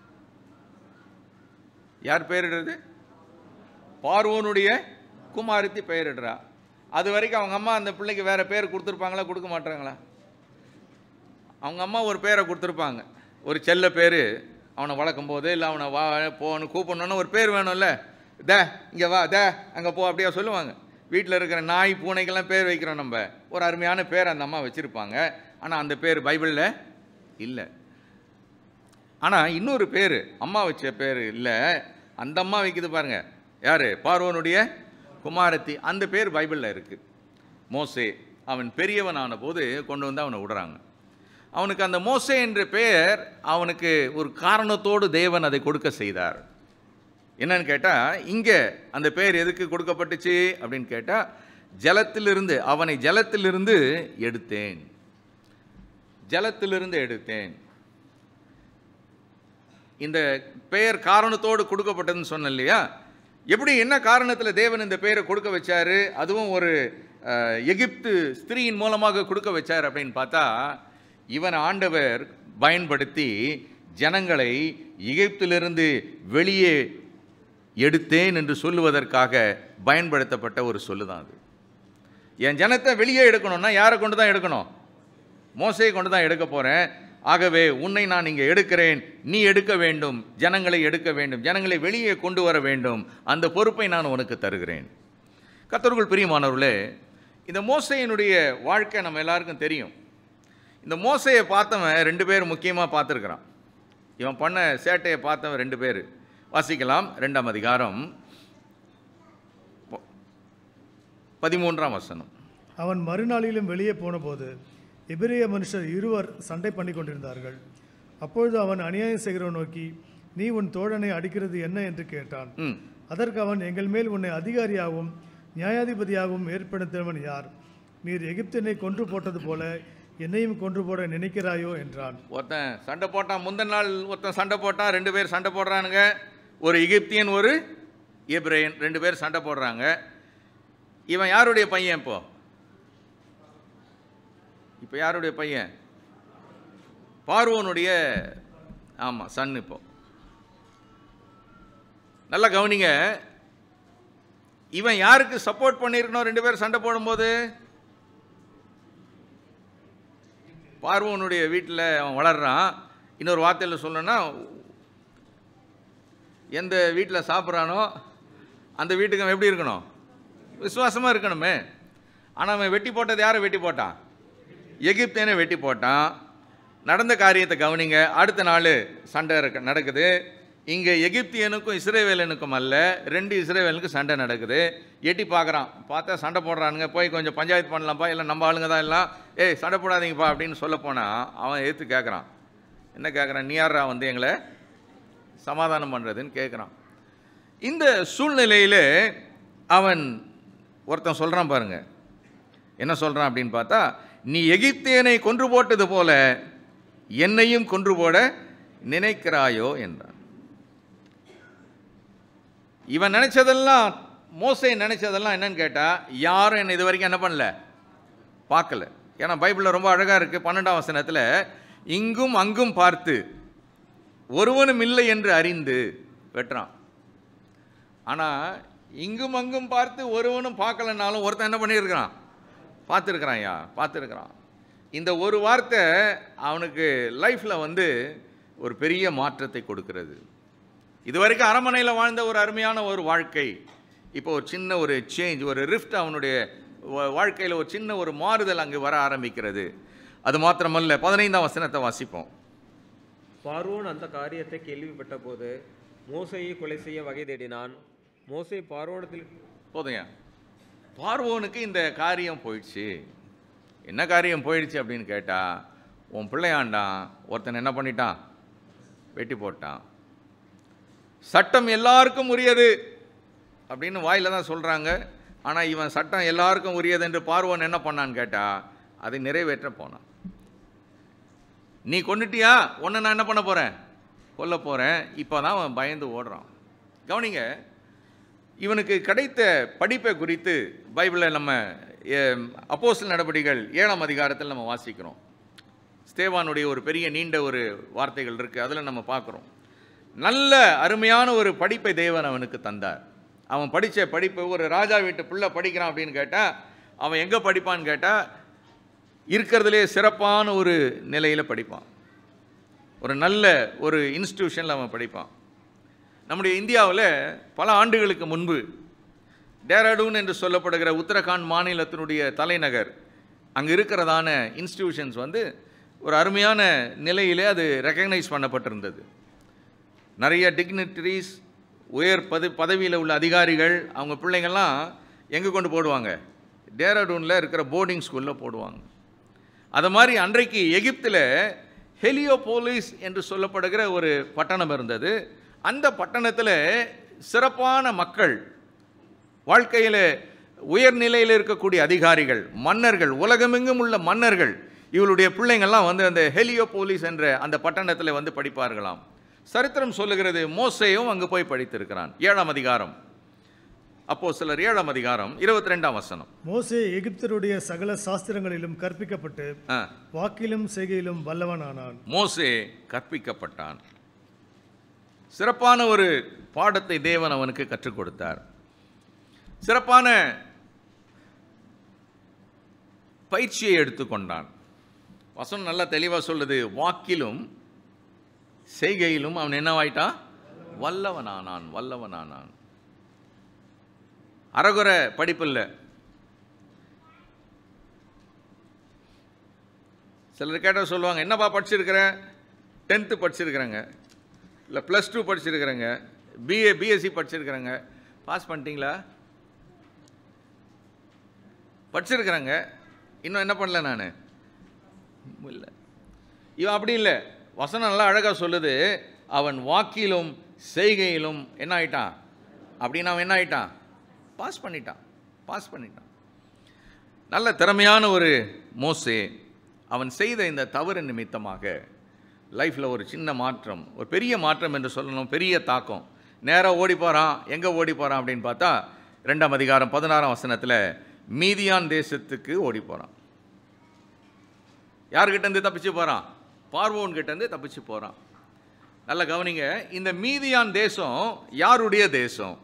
யார் பெயரிடுறது? பார்வோனுடைய குமாரத்தி பெயரிடுறா. அது வரைக்கும் அவங்க அம்மா அந்த பிள்ளைக்கு வேறு பேர் கொடுத்துருப்பாங்களா, கொடுக்க மாட்டாங்களா? அவங்க அம்மா ஒரு பேரை கொடுத்துருப்பாங்க, ஒரு செல்ல பேர். அவனை வளர்க்கும் போது இல்லை அவனை வா போன்னு கூப்பிடணுன்னு ஒரு பேர் வேணும்ல. இங்கே வா, அங்கே போ, அப்படியா சொல்லுவாங்க. வீட்டில் இருக்கிற நாய் பூனைக்கெல்லாம் பேர் வைக்கிறோம் நம்ம. ஒரு அருமையான பேர் அந்த அம்மா வச்சுருப்பாங்க. ஆனால் அந்த பேர் பைபிளில் இல்லை. ஆனால் இன்னொரு பேர் அம்மா வச்ச பேர் இல்லை, அந்த அம்மா வைக்குது பாருங்க. யார்? பார்வோனுடைய குமாரத்தி. அந்த பேர் பைபிளில் இருக்குது. மோசே அவன் பெரியவனான போது கொண்டு வந்து அவனை விடுறாங்க. அவனுக்கு அந்த மோசே என்ற பெயர் அவனுக்கு ஒரு காரணத்தோடு தேவன் அதை கொடுக்க செய்தார். என்னன்னு கேட்டால், இங்கே அந்த பெயர் எதுக்கு கொடுக்கப்பட்டுச்சு அப்படின்னு கேட்டால், ஜலத்திலிருந்து அவனை ஜலத்திலிருந்து எடுத்தேன், ஜலத்திலிருந்து எடுத்தேன். இந்த பெயர் காரணத்தோடு கொடுக்கப்பட்டதுன்னு சொன்னேன் இல்லையா? எப்படி, என்ன காரணத்தில் தேவன் இந்த பெயரை கொடுக்க வச்சாரு? அதுவும் ஒரு எகிப்து ஸ்திரீயின் மூலமாக கொடுக்க வச்சார் அப்படின்னு பார்த்தா, இவன் ஆண்டவர் பயன்படுத்தி ஜனங்களை எகிப்திலிருந்து வெளியே எடுத்தேன் என்று சொல்லுவதற்காக பயன்படுத்தப்பட்ட ஒரு சொல்லுதான் அது. என் ஜனத்தை வெளியே எடுக்கணும்னா யாரை கொண்டு தான் எடுக்கணும்? மோசையை கொண்டு தான் எடுக்க போகிறேன். ஆகவே உன்னை நான் இங்கே எடுக்கிறேன், நீ எடுக்க வேண்டும், ஜனங்களை எடுக்க வேண்டும், ஜனங்களை வெளியே கொண்டு வர வேண்டும். அந்த பொறுப்பை நான் உனக்கு தருகிறேன். கர்த்தருக்குள் பிரியமானவர்களே, இந்த மோசையினுடைய வாழ்க்கை நம்ம எல்லாருக்கும் தெரியும். இந்த மோசையை பார்த்தவன் 2 பேர் முக்கியமாக பார்த்துருக்கிறான். இவன் பண்ண சேட்டையை பார்த்தவன் 2 பேர். வாசிக்கலாம். 2ஆம் அதிகாரம் 13ஆம் வசனம். அவன் மறுநாளிலும் வெளியே போனபோது எபிரேய மனுஷர் 2 சண்டை பண்ணி கொண்டிருந்தார்கள். அப்பொழுது அவன் அநியாயம் செய்கிறவன் நோக்கி, நீ உன் தோழனை அடிக்கிறது என்ன என்று கேட்டான். அதற்கு அவன், எங்கள் மேல் உன்னை அதிகாரியாகவும் நியாயாதிபதியாகவும் ஏற்படுத்தினவன் யார்? நீர் எகிப்தினை கொன்று போட்டது போல என்னையும் கொன்று போட நினைக்கிறாயோ என்றான். ஒருத்தன் சண்டை போட்டான், முந்தின நாள் ஒருத்தன் சண்டை போட்டான். 2 பேர் சண்டை போடுறானுங்க. ஒரு எகிப்தியன், ஒரு எபிரேயன், 2 பேர் சண்டை போடுறாங்க. இவன் யாருடைய பையன்? இப்போ யாருடைய பையன்? பார்வோனுடைய சன். இப்போ நல்லா கவனிங்க, இவன் யாருக்கு சப்போர்ட் பண்ணியிருக்கணும்? 2 பேர் சண்டை போடும்போது பார்வோனுடைய வீட்டில் அவன் வளர்றான். இன்னொரு வார்த்தையில் சொல்லணும்னா, எந்த வீட்டில் சாப்பிட்றானோ அந்த வீட்டுக்கு அவன் எப்படி இருக்கணும்? விசுவாசமாக இருக்கணுமே. ஆனால் அவன் வெட்டி போட்டது யாரை வெட்டி போட்டான்? எகிப்தியனை வெட்டி போட்டான். நடந்த காரியத்தை கவனிங்க. அடுத்த நாள் சண்டை நடக்குது. இங்கே எகிப்தியனுக்கும் இஸ்ரவேலனுக்கும் அல்ல, 2 இஸ்ரவேலனுக்கும் சண்டை நடக்குது. எட்டி பார்க்குறான். பார்த்தா சண்டை போடுறானுங்க. போய் கொஞ்சம் பஞ்சாயத்து பண்ணலாம்ப்பா, இல்லை நம்ம ஆளுங்க தான் எல்லாம், சண்டை போடாதீங்கப்பா அப்படின்னு சொல்ல போனால் அவன் எடுத்து கேட்குறான். என்ன கேட்குறான்? நீ யாரா வந்து எங்களை சமாதானம் பண்ணுறதுன்னு கேட்குறான். இந்த சூழ்நிலையில் அவன் ஒருத்தன் சொல்கிறான் பாருங்க. என்ன சொல்கிறான் அப்படின்னு பார்த்தா, நீ எகிப்தியனை கொன்று போட்டது போல என்னையும் கொன்று போட நினைக்கிறாயோ என்றான். இவன் நினைச்சதெல்லாம், மோசே நினைச்சதெல்லாம் என்னன்னு கேட்டால், யாரும் என்னை இது வரைக்கும் என்ன பண்ணல, பார்க்கல. ஏன்னா பைபிளில் ரொம்ப அழகாக இருக்குது. 12ஆம் வசனத்தில், இங்கும் அங்கும் பார்த்து ஒருவனும் இல்லை என்று அறிந்து வெட்டுறான். ஆனால் இங்கும் அங்கும் பார்த்து ஒருவனும் பார்க்கலனாலும் ஒருத்தன் என்ன பண்ணியிருக்கிறான்? பார்த்துருக்கிறான். இந்த ஒரு வார்த்தை அவனுக்கு லைஃப்பில் வந்து ஒரு பெரிய மாற்றத்தை கொடுக்கிறது. இதுவரைக்கும் அரண்மனையில் வாழ்ந்த ஒரு அருமையான ஒரு வாழ்க்கை, இப்போ ஒரு சின்ன ஒரு சேஞ்ச், ஒரு ரிஃப்ட் அவனுடைய வாழ்க்கையில் ஒரு சின்ன ஒரு மாறுதல் அங்கு வர ஆரம்பிக்கிறது. அது மாத்திரமல்ல, 15ஆம் வசனத்தை வாசிப்போம். பார்வோன் அந்த காரியத்தை கேள்விப்பட்ட போது மோசேயை கொலை செய்ய வகை தேடினான். மோசே பார்வோனத்தில் போதுங்க. பார்வோனுக்கு இந்த காரியம் போயிடுச்சு. என்ன காரியம் போயிடுச்சு அப்படின்னு கேட்டால், உன் பிள்ளையாண்டான் ஒருத்தன் என்ன பண்ணிட்டான், வெட்டி போட்டான். சட்டம் எல்லாருக்கும் உரியது அப்படின்னு வாயில தான் சொல்கிறாங்க. ஆனால் இவன் சட்டம் எல்லாருக்கும் உரியது என்று பார்வோன் என்ன பண்ணான்னு கேட்டால், அதை நிறைவேற்ற போனான். நீ கொண்டுட்டியா, உன்னை நான் என்ன பண்ண போகிறேன், கொல்ல போகிறேன். இப்போ தான் அவன் பயந்து ஓடுறான். கவனிங்க, இவனுக்கு கிடைத்த படிப்பை குறித்து பைபிளில் நம்ம அப்போஸ்தலர் நடபடிகள் 7ஆம் அதிகாரத்தில் நம்ம வாசிக்கிறோம். ஸ்தேவானுடைய ஒரு பெரிய நீண்ட ஒரு வார்த்தைகள் இருக்குது, அதில் நம்ம பார்க்குறோம். நல்ல அருமையான ஒரு படிப்பை தேவன் அவனுக்கு தந்தார். அவன் படித்த படிப்பு, ஒரு ராஜா வீட்டு பிள்ளை படிக்கிறான் அப்படின்னு கேட்டால் அவன் எங்கே படிப்பான்னு கேட்டால், இருக்கிறதுலே சிறப்பான ஒரு நிலையில் படிப்பான். ஒரு நல்ல ஒரு இன்ஸ்டிடியூஷனில் அவன் படிப்பான். நம்முடைய இந்தியாவில் பல ஆண்டுகளுக்கு முன்பு டேராடூன் என்று சொல்லப்படுகிற உத்தரகாண்ட் மாநிலத்தினுடைய தலைநகர், அங்கே இருக்கிறதான இன்ஸ்டிடியூஷன்ஸ் ஒரு அருமையான நிலையிலே அது ரெக்கக்னைஸ் பண்ணப்பட்டிருந்தது. நிறைய டிக்னிட்டரிஸ், உயர் பதவியில் உள்ள அதிகாரிகள், அவங்க பிள்ளைங்கள்லாம் எங்கே கொண்டு போடுவாங்க, டேராடூனில் இருக்கிற போர்டிங் ஸ்கூலில் போடுவாங்க. அது மாதிரி அன்றைக்கு எகிப்தில் ஹெலியோபோலிஸ் என்று சொல்லப்படுகிற ஒரு பட்டணம் இருந்தது. அந்த பட்டணத்தில் சிறப்பான மக்கள், வாழ்க்கையில் உயர்நிலையில் இருக்கக்கூடிய அதிகாரிகள், மன்னர்கள், உலகமெங்கும் உள்ள மன்னர்கள், இவளுடைய பிள்ளைங்கள்லாம் அந்த ஹெலியோபோலிஸ் என்ற அந்த பட்டணத்தில் படிப்பார்களாம். சரித்திரம் சொல்லுகிறது, மோசேயும் அங்கே போய் படித்திருக்கிறான். 7ஆம் அதிகாரம், அப்போஸ்தலர் 7ஆம் அதிகாரம் 22ஆம் வசனம். மோசே எகிப்தருடைய சகல சாஸ்திரங்களிலும் கற்பிக்கப்பட்டு வாக்கிலும் செய்கையிலும் வல்லவனானான். மோசே கற்பிக்கப்பட்டான். சிறப்பான ஒரு பாடத்தை தேவன் அவனுக்கு கற்றுக் கொடுத்தார். சிறப்பான பயிற்சியை எடுத்துக்கொண்டான். வசனம் நல்லா தெளிவாக சொல்லுது, வாக்கிலும் செய்கையிலும் அவன் என்னவாயிட்டான், வல்லவனானான். வல்லவனானான். அரகுர படிப்பில்லை. சிலர் கேட்டால் சொல்லுவாங்க, என்னப்பா படிச்சிருக்கிறேன், 10th படிச்சிருக்கிறேங்க, இல்லை +2 படிச்சிருக்கிறேங்க, பிஎஸ்சி படிச்சிருக்கிறேங்க. பாஸ் பண்ணிட்டீங்களா? படிச்சிருக்கிறேங்க, இன்னும் என்ன பண்ணல நான், இல்லை. இவன் அப்படி இல்லை. வசனம் நல்லா அழகாக சொல்லுது, அவன் வாக்கிலும் செய்கையிலும் என்ன ஆயிட்டான் அப்படின்னு, அவன் என்ன ஆயிட்டான், பாஸ் பண்ணிட்டான். நல்ல திறமையான ஒரு மோசே. அவன் செய்த இந்த தவறு நிமித்தமாக லைஃப்பில் ஒரு சின்ன மாற்றம், ஒரு பெரிய மாற்றம் என்று சொல்லணும், பெரிய தாக்கம். நேராக ஓடி போகிறான். எங்கே ஓடி போகிறான் அப்படின்னு பார்த்தா 2ஆம் அதிகாரம் 16ஆம் வசனத்தில் மீதியான் தேசத்துக்கு ஓடி போகிறான். யார்கிட்டேருந்து தப்பிச்சு போகிறான்? பார்வோன் கிட்டேருந்து தப்பிச்சு போகிறான். நல்லா கவனிங்க, இந்த மீதியான் தேசம் யாருடைய தேசம்?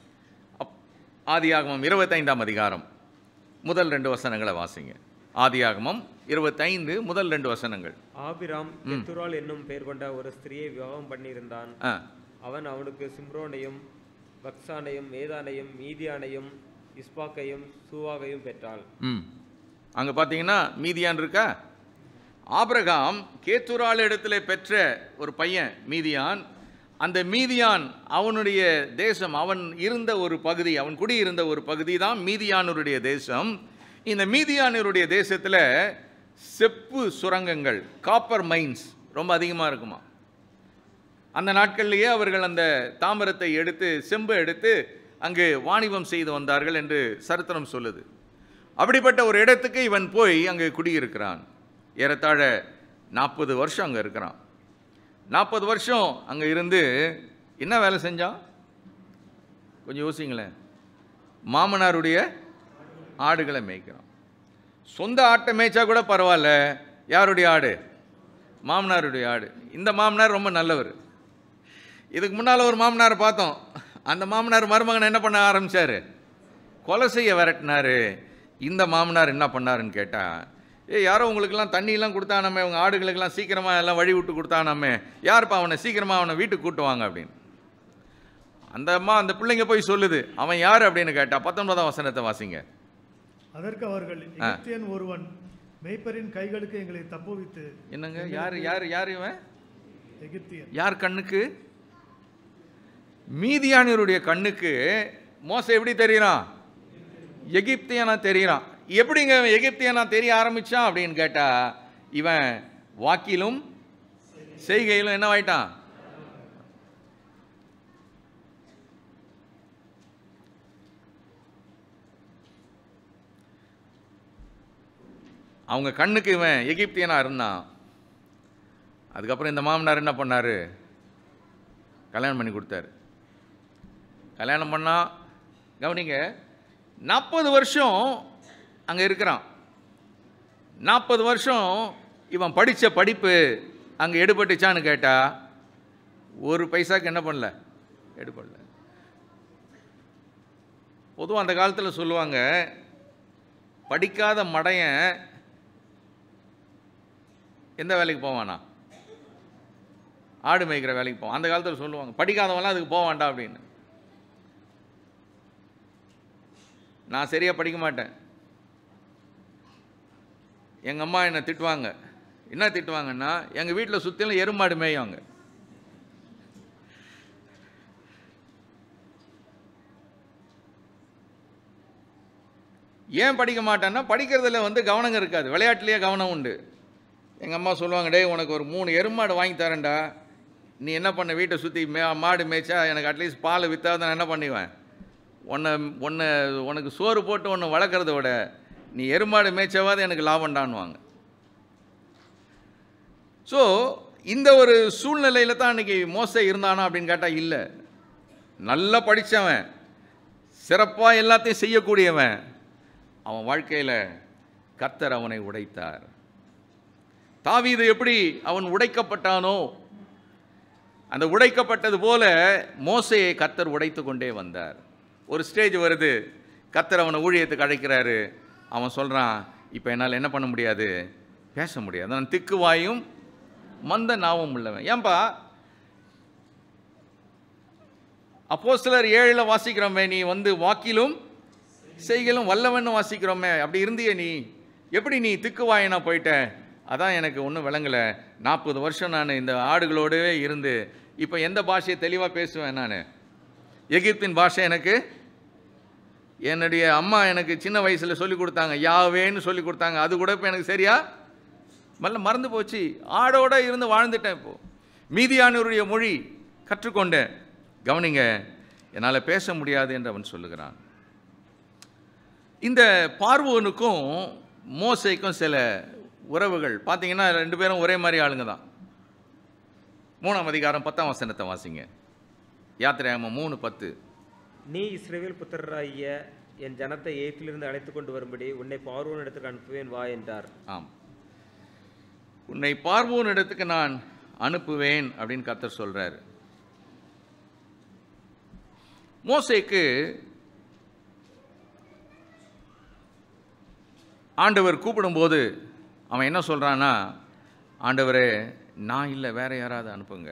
ஆதியாகமம் 25ஆம் அதிகாரம் முதல் 2 வசனங்களை வாசிங்க. ஆதியாகமம் 25 முதல் 2 வசனங்கள். ஆபிராம் கெத்துராள் என்னும் பெயர் கொண்ட ஒரு ஸ்திரியை விவாகம் பண்ணியிருந்தான். அவன் அவனுக்கு சிம்ரோனையும் பக்சானையும் மேதானையும் மீதியானையும் இஸ்பாக்கையும் சூவாகையும் பெற்றாள். அங்கே பார்த்தீங்கன்னா மீதியான் இருக்கா. ஆபிரகாம் கேத்துராள் இடத்துல பெற்ற ஒரு பையன் மீதியான். அந்த மீதியான் அவனுடைய தேசம், அவன் இருந்த ஒரு பகுதி, அவன் குடியிருந்த ஒரு பகுதி தான் மீதியானருடைய தேசம். இந்த மீதியானருடைய தேசத்தில் செப்பு சுரங்கங்கள், காப்பர் மைன்ஸ் ரொம்ப அதிகமாக இருக்குமா. அந்த நாட்கள்லேயே அவர்கள் அந்த தாமிரத்தை எடுத்து, செம்பு எடுத்து அங்கு வாணிபம் செய்து வந்தார்கள் என்று சரித்திரம் சொல்லுது. அப்படிப்பட்ட ஒரு இடத்துக்கு இவன் போய் அங்கே குடியிருக்கிறான். ஏறத்தாழ 40 வருஷம் அங்கே இருக்கிறான். 40 வருஷம் அங்கே இருந்து என்ன வேலை செஞ்சான் கொஞ்சம் யோசிங்களேன். மாமனாருடைய ஆடுகளை மேய்க்கிறான். சொந்த ஆட்டை மேய்ச்சா கூட பரவாயில்ல, யாருடைய ஆடு? மாமனாருடைய ஆடு. இந்த மாமனார் ரொம்ப நல்லவர். இதுக்கு முன்னால் ஒரு மாமனாரை பார்த்தோம். அந்த மாமனார் மருமகனை என்ன பண்ண ஆரம்பித்தார், கொலை செய்ய விரட்டினார். இந்த மாமனார் என்ன பண்ணாருன்னு கேட்டால், யாரோ உங்களுக்கெல்லாம் தண்ணியெல்லாம் கொடுத்தானாமே, உங்கள் ஆடுகளுக்கெல்லாம் சீக்கிரமாக எல்லாம் வழி விட்டு கொடுத்தானாமே, யாருப்பா அவனை, சீக்கிரமாக அவனை வீட்டுக்கு கூட்டுவாங்க அப்படின்னு. அந்த பிள்ளைங்க போய் சொல்லுது. அவன் யார் அப்படின்னு கேட்டா 19ஆம் வசனத்தை வாசிங்க. அதற்கு அவர்கள், எகிப்தியன் ஒருவன் மேய்ப்பரின் கைகளுக்கு எங்களை தப்புவித்து. என்னங்க, யார் யார் யார் இவன்? எகிப்தியன். யார் கண்ணுக்கு? மீதியானியருடைய கண்ணுக்கு மோசே எப்படி தெரியறான்? எகிப்தியனா தெரியறான். எப்படிங்க எகிப்தியனா தெரிய ஆரம்பிச்சான் அப்படின்னு கேட்டா, இவன் வாக்கிலும் செய்கையிலும் என்ன ஆயிட்டான்? அவங்க கண்ணுக்கு இவன் எகிப்தியனா இருந்தான். அதுக்கப்புறம் இந்த மாமனார் என்ன பண்ணாரு? கல்யாணம் பண்ணி கொடுத்தாரு. கல்யாணம் பண்ணா கவனிங்க, 40 வருஷம் அங்கே இருக்கிறான். 40 வருஷம் இவன் படித்த படிப்பு அங்கே எடுபட்டுச்சான்னு கேட்டால் ஒரு பைசாக்கு என்ன பண்ணல? எடுபடல. பொதுவாக அந்த காலத்தில் சொல்லுவாங்க, படிக்காத மடையன் எந்த வேலைக்கு போவானா? ஆடு மேய்க்கிற வேலைக்கு போவான். அந்த காலத்தில் சொல்லுவாங்க, படிக்காதவன்லாம் அதுக்கு போக வேண்டாம் அப்படின்னு. நான் சரியாக படிக்க மாட்டேன். எங்கள் அம்மா என்னை திட்டுவாங்க. என்ன திட்டுவாங்கன்னா, எங்கள் வீட்டில் சுற்றிலும் எருமாடு மேயுவாங்க. ஏன் படிக்க மாட்டேன்னா, படிக்கிறதுல கவனங்க இருக்காது, விளையாட்டுலேயே கவனம் உண்டு. எங்கள் அம்மா சொல்லுவாங்க, டேய் உனக்கு ஒரு 3 எருமாடு வாங்கி தரேன்டா, நீ என்ன பண்ண, வீட்டை சுற்றி மாடு மேய்ச்சா எனக்கு அட்லீஸ்ட் பால் விற்றாத நான் என்ன பண்ணுவேன், உனக்கு சோறு போட்டு ஒன்று வளர்க்குறத விட நீ எருமாடு மேய்ச்சவாது எனக்கு லாபம்டான்னுவாங்க. ஸோ இந்த ஒரு சூழ்நிலையில் தான் அன்றைக்கி மோசே இருந்தானா அப்படின்னு கேட்டால் இல்லை. நல்லா படித்தவன், சிறப்பாக எல்லாத்தையும் செய்யக்கூடியவன். அவன் வாழ்க்கையில் கர்த்தர் அவனை உடைத்தார். தாவீது எப்படி அவன் உடைக்கப்பட்டானோ, அந்த உடைக்கப்பட்டது போல மோசேயை கர்த்தர் உடைத்து கொண்டே வந்தார். ஒரு ஸ்டேஜ் வருது, கர்த்தர் அவனை ஊழியத்துக்கு அழைக்கிறாரு. அவன் சொல்கிறான், இப்போ என்னால் என்ன பண்ண முடியாது, பேச முடியாது, நான் திக்குவாயும் மந்த நாவும் உள்ளவன். ஏன்பா, அப்போஸ்தலர் 7 வாசிக்கிறோமே, நீ வாக்கிலும் செய்கையிலும் வல்லவன்னு வாசிக்கிறோமே, அப்படி இருந்தியே நீ எப்படி நீ திக்குவாயனா போயிட்ட? அதான் எனக்கு ஒன்றும் விளங்கலை. 40 வருஷம் நான் இந்த ஆடுகளோடவே இருந்து இப்போ எந்த பாஷையை தெளிவாக பேசுவேன்? நான் எகிப்தின் பாஷை எனக்கு என்னுடைய அம்மா எனக்கு சின்ன வயசில் சொல்லி கொடுத்தாங்க, யாவேன்னு சொல்லி கொடுத்தாங்க. அது கூட இப்போ எனக்கு சரியா மறந்து போச்சு. ஆடோட இருந்து வாழ்ந்துட்டேன். இப்போது மீதியானவருடைய மொழி கற்றுக்கொண்டேன். கவனிங்க, என்னால் பேச முடியாது என்று அவன் சொல்லுகிறான். இந்த பார்வோனுக்கும் மோசேக்கும் சில உறவுகள் பார்த்தீங்கன்னா, 2 பேரும் ஒரே மாதிரி ஆளுங்க தான். 3ஆம் அதிகாரம் 10ஆம் வசனத்தை வாசிங்க. யாத்திரையாகமம் 3:10. நீ இஸ்ரவேல் புத்திரராகிய என் ஜனத்தை எகிப்திலிருந்து அழைத்து கொண்டு வரும்படி உன்னை பார்வோன் இடத்துக்கு அனுப்புவேன் வா என்றார். ஆம், உன்னை பார்வோன் இடத்துக்கு நான் அனுப்புவேன் அப்படின்னு கர்த்தர் சொல்றாரு. மோசேக்கு ஆண்டவர் கூப்பிடும்போது அவன் என்ன சொல்கிறான்னா, ஆண்டவரே நான் இல்லை, வேற யாராவது அனுப்புங்க.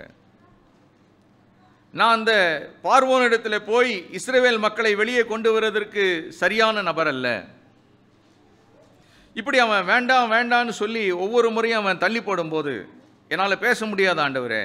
நான் அந்த பார்வோனிடத்தில் போய் இஸ்ரவேல் மக்களை வெளியே கொண்டு வருவதற்கு சரியான நபர் அல்ல. இப்படி அவன் வேண்டாம் வேண்டான்னு சொல்லி ஒவ்வொரு முறையும் அவன் தள்ளி போடும்போது என்னால் பேச முடியாத ஆண்டவரே.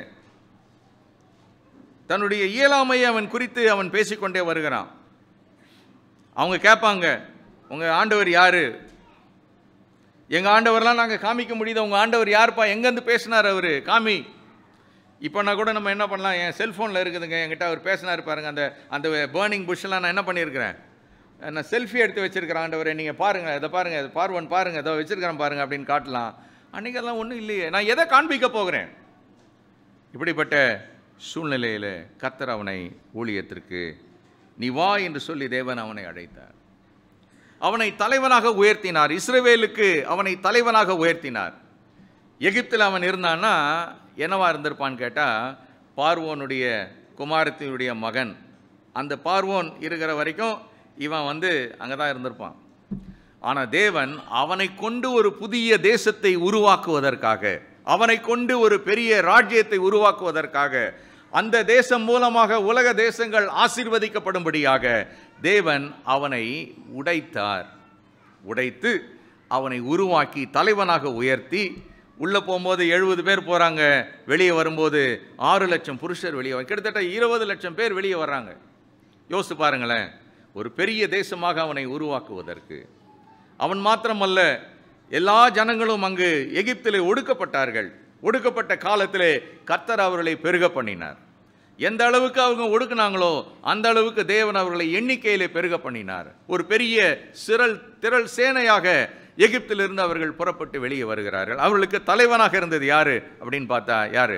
தன்னுடைய இயலாமையை அவன் குறித்து அவன் பேசிக்கொண்டே வருகிறான். அவங்க கேட்பாங்க, உங்கள் ஆண்டவர் யார்? எங்கள் ஆண்டவர்லாம் நாங்கள் காமிக்க முடியுது, உங்கள் ஆண்டவர் யாருப்பா, எங்கேருந்து பேசினார் அவர், காமி. இப்போனா கூட நம்ம என்ன பண்ணலாம், என் செல்ஃபோனில் இருக்குதுங்க, என்கிட்ட அவர் பேசினார் பாருங்கள். அந்த பேர்னிங் புஷ்ஷெல்லாம் நான் என்ன பண்ணியிருக்கிறேன், நான் செல்ஃபி எடுத்து வச்சுருக்கிறேன். ஆண்டவரை நீங்கள் பாருங்கள், இதை பாருங்கள், இது பார்வன் பாருங்கள், இதை வச்சுருக்கிறேன் பாருங்கள் அப்படின்னு காட்டலாம். அன்றைக்கெல்லாம் ஒன்றும் இல்லையே, நான் எதை காண்பிக்க போகிறேன்? இப்படிப்பட்ட சூழ்நிலையில் கர்த்தர் அவனை ஊழியத்திற்கு நீ வா என்று சொல்லி தேவன் அவனை அழைத்தார். அவனை தலைவனாக உயர்த்தினார். இஸ்ரவேலுக்கு அவனை தலைவனாக உயர்த்தினார். எகிப்தில் அவன் இருந்தான்னா என்னவா இருந்திருப்பான்னு கேட்டால், பார்வோனுடைய குமாரத்தினுடைய மகன். அந்த பார்வோன் இருக்கிற வரைக்கும் இவன் அங்கே தான் இருந்திருப்பான். ஆனால் தேவன் அவனை கொண்டு ஒரு புதிய தேசத்தை உருவாக்குவதற்காக, அவனை கொண்டு ஒரு பெரிய ராஜ்யத்தை உருவாக்குவதற்காக, அந்த தேசம் மூலமாக உலக தேசங்கள் ஆசீர்வதிக்கப்படும்படியாக தேவன் அவனை உடைத்தார். உடைத்து அவனை உருவாக்கி தலைவனாக உயர்த்தி உள்ளே போகும்போது 70 பேர் போகிறாங்க, வெளியே வரும்போது 6 லட்சம் புருஷர் வெளியே கிட்டத்தட்ட 20 லட்சம் பேர் வெளியே வர்றாங்க. யோசித்து பாருங்களேன். ஒரு பெரிய தேசமாக அவனை உருவாக்குவதற்கு. அவன் மாத்திரமல்ல, எல்லா ஜனங்களும் அங்கு எகிப்திலே ஒடுக்கப்பட்டார்கள். ஒடுக்கப்பட்ட காலத்திலே கர்த்தர் அவர்களை பெருக பண்ணினார். எந்த அளவுக்கு அவங்க ஒடுக்குனாங்களோ அந்த அளவுக்கு தேவன் அவர்களை எண்ணிக்கையிலே பெருக பண்ணினார். ஒரு பெரிய திரள் சேனையாக எகிப்திலிருந்து அவர்கள் புறப்பட்டு வெளியே வருகிறார்கள். அவர்களுக்கு தலைவனாக இருந்தது யாரு அப்படின்னு பார்த்தா யாரு?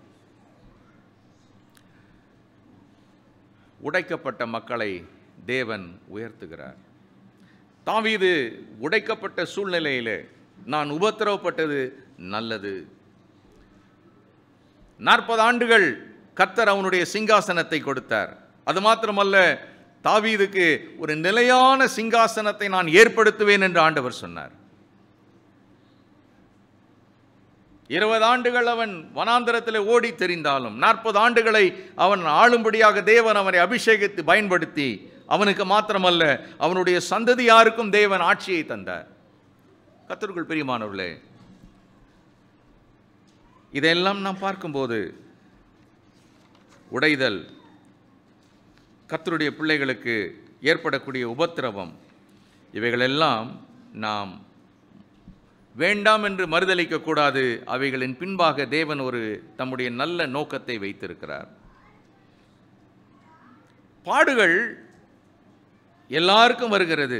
உடைக்கப்பட்ட மக்களை தேவன் உயர்த்துகிறார். தாவீது உடைக்கப்பட்ட சூழ்நிலையிலே நான் உபத்திரவப்பட்டது நல்லது. 40 ஆண்டுகள் கர்த்தர் அவனுடைய சிங்காசனத்தை கொடுத்தார். அது மாத்திரமல்ல, தாவீதுக்கு ஒரு நிலையான சிங்காசனத்தை நான் ஏற்படுத்துவேன் என்று ஆண்டவர் சொன்னார். 20 ஆண்டுகள் அவன் வனாந்தரத்தில் ஓடி தெரிந்தாலும் 40 ஆண்டுகளை அவன் ஆளும்படியாக தேவன் அவனை அபிஷேகித்து பயன்படுத்தி, அவனுக்கு மாத்திரமல்ல அவனுடைய சந்ததியாருக்கும் தேவன் ஆட்சியை தந்தார். கர்த்தருக்குள் பிரியமானவர்களே, இதெல்லாம் நாம் பார்க்கும்போது உடைதல், கர்த்தருடைய பிள்ளைகளுக்கு ஏற்படக்கூடிய உபத்திரவம், இவைகளெல்லாம் நாம் வேண்டாம் என்று மறுதலிக்கக்கூடாது. அவைகளின் பின்பாக தேவன் ஒரு தம்முடைய நல்ல நோக்கத்தை வைத்திருக்கிறார். பாடுகள் எல்லாருக்கும் வருகிறது.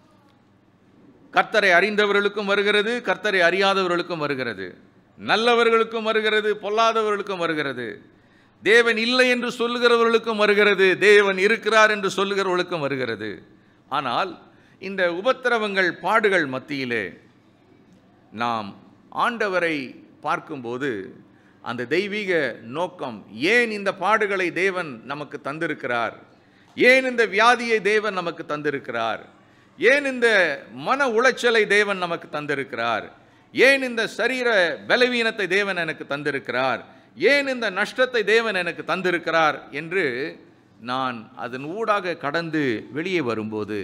கர்த்தரை அறிந்தவர்களுக்கும் வருகிறது, கர்த்தரை அறியாதவர்களுக்கும் வருகிறது, நல்லவர்களுக்கும் வருகிறது, பொல்லாதவர்களுக்கும் வருகிறது, தேவன் இல்லை என்று சொல்லுகிறவர்களுக்கும் வருகிறது, தேவன் இருக்கிறார் என்று சொல்லுகிறவர்களுக்கும் வருகிறது. ஆனால் இந்த உபத்திரவங்கள், பாடுகள் மத்தியிலே நாம் ஆண்டவரை பார்க்கும்போது அந்த தெய்வீக நோக்கம், ஏன் இந்த பாடுகளை தேவன் நமக்கு தந்திருக்கிறார், ஏன் இந்த வியாதியை தேவன் நமக்கு தந்திருக்கிறார், ஏன் இந்த மன உளைச்சலை தேவன் நமக்கு தந்திருக்கிறார், ஏன் இந்த சரீர பலவீனத்தை தேவன் எனக்கு தந்திருக்கிறார், ஏன் இந்த நஷ்டத்தை தேவன் எனக்கு தந்திருக்கிறார் என்று நான் அதன் ஊடாக கடந்து வெளியே வரும்போது,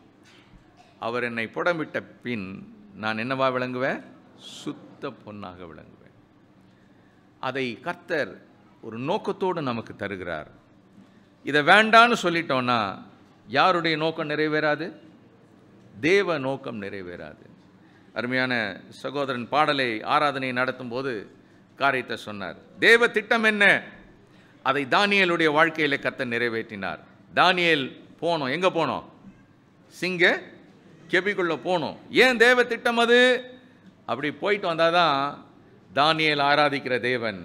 அவர் என்னை புடமிட்ட பின் நான் என்னவா விளங்குவேன்? சுத்த பொன்னாக விளங்குவேன். அதை கர்த்தர் ஒரு நோக்கத்தோடு நமக்கு தருகிறார். இதை வேண்டான்னு சொல்லிட்டோன்னா யாருடைய நோக்கம் நிறைவேறாது? தேவ நோக்கம் நிறைவேறாது. அருமையான சகோதரன் பாடலை ஆராதனை நடத்தும் போது காரியத்தை சொன்னார். தேவ திட்டம் என்ன? அதை தானியேலுடைய வாழ்க்கையில் கர்த்தர் நிறைவேற்றினார். தானியேல் போனோம், எங்கே போனோம்? சிங்க கெபிக்குள்ள போனோம். ஏன் தேவ திட்டம் அது? அப்படி போயிட்டு வந்தால் தான் தானியேல் ஆராதிக்கிற தேவன்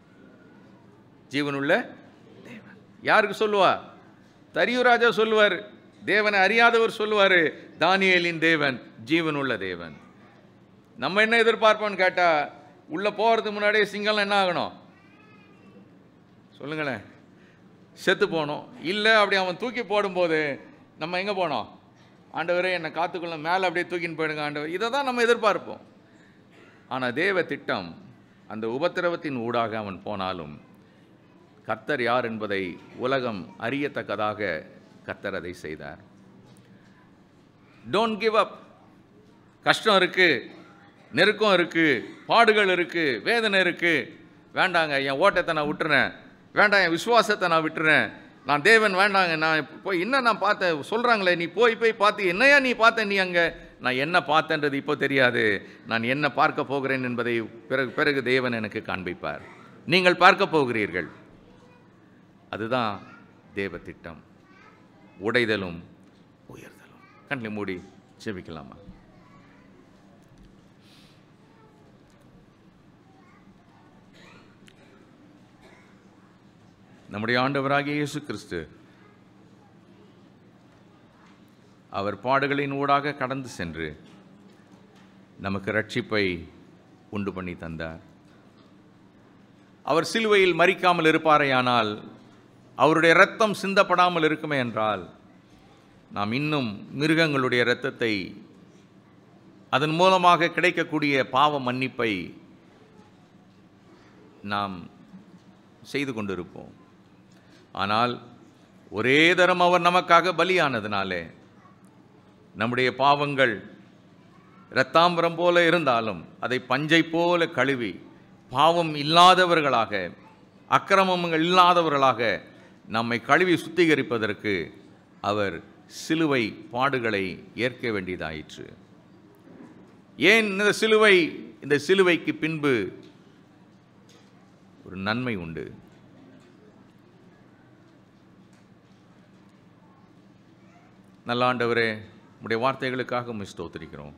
ஜீவனுள்ள தேவன். யாருக்கு சொல்லுவா? தரியுராஜா சொல்லுவார். தேவனை அறியாதவர் சொல்லுவார், தானியேலின் தேவன் ஜீவனுள்ள தேவன். நம்ம என்ன எதிர்பார்ப்போம்னு கேட்டால், உள்ளே போகிறதுக்கு முன்னாடியே சிங்கம் என்ன ஆகணும் சொல்லுங்களேன்? செத்து போகணும். இல்லை அப்படி அவன் தூக்கி போடும்போது நம்ம எங்கே போனோம்? ஆண்டவரே என்னை காத்துக்குள்ள, மேலே அப்படியே தூக்கின்னு போயிடுங்க ஆண்டவர். இதை தான் நம்ம எதிர்பார்ப்போம். ஆனால் தேவ திட்டம், அந்த உபத்திரவத்தின் ஊடாக அவன் போனாலும் கர்த்தர் யார் என்பதை உலகம் அறியத்தக்கதாக கர்த்தர் அதை செய்தார். Don't give up. கஷ்டம் இருக்குது, நெருக்கம் இருக்குது, பாடுகள் இருக்குது, வேதனை இருக்குது. வேண்டாங்க, என் ஓட்டத்தை நான் விட்டுறேன், வேண்டாம் என் விசுவாசத்தை நான் விட்டுறேன், நான் தேவன் வேண்டாங்க, நான் போய் இன்னும் நான் பார்த்தேன் சொல்கிறாங்களே, நீ போய் பார்த்து என்னையா நீ பார்த்த, நீ அங்கே நான் என்ன பார்த்தேன்றது இப்போ தெரியாது, நான் என்ன பார்க்க போகிறேன் என்பதை பிறகு தேவன் எனக்கு காண்பிப்பார். நீங்கள் பார்க்க போகிறீர்கள். அதுதான் தேவ திட்டம். உடைதலும் உயர்தலும். கண்ணை மூடி ஜெபிக்கலாமா? நம்முடைய ஆண்டவராகிய இயேசு கிறிஸ்து அவர் பாடுகளின் ஊடாக கடந்து சென்று நமக்கு ரட்சிப்பை உண்டு பண்ணி தந்தார். அவர் சிலுவையில் மரிக்காமல் இருப்பாரேயானால், அவருடைய இரத்தம் சிந்தப்படாமல் இருக்குமே என்றால், நாம் இன்னும் மிருகங்களுடைய இரத்தத்தை, அதன் மூலமாக கிடைக்கக்கூடிய பாவ மன்னிப்பை நாம் செய்து கொண்டிருப்போம். ஆனால் ஒரே தரம் அவர் நமக்காக பலியானதினாலே நம்முடைய பாவங்கள் இரத்தாம்பரம் போல இருந்தாலும் அதை பஞ்சை போல கழுவி பாவம் இல்லாதவர்களாக, அக்கிரமங்கள் இல்லாதவர்களாக நம்மை கழுவி சுத்திகரிப்பதற்கு அவர் சிலுவை பாடுகளை ஏற்க வேண்டியதாயிற்று. ஏன் இந்த சிலுவைக்கு பின்பு ஒரு நன்மை உண்டு. நல்ல ஆண்டவரே, உம்முடைய வார்த்தைகளுக்காக உம்மை ஸ்தோத்திரிக்கிறோம்.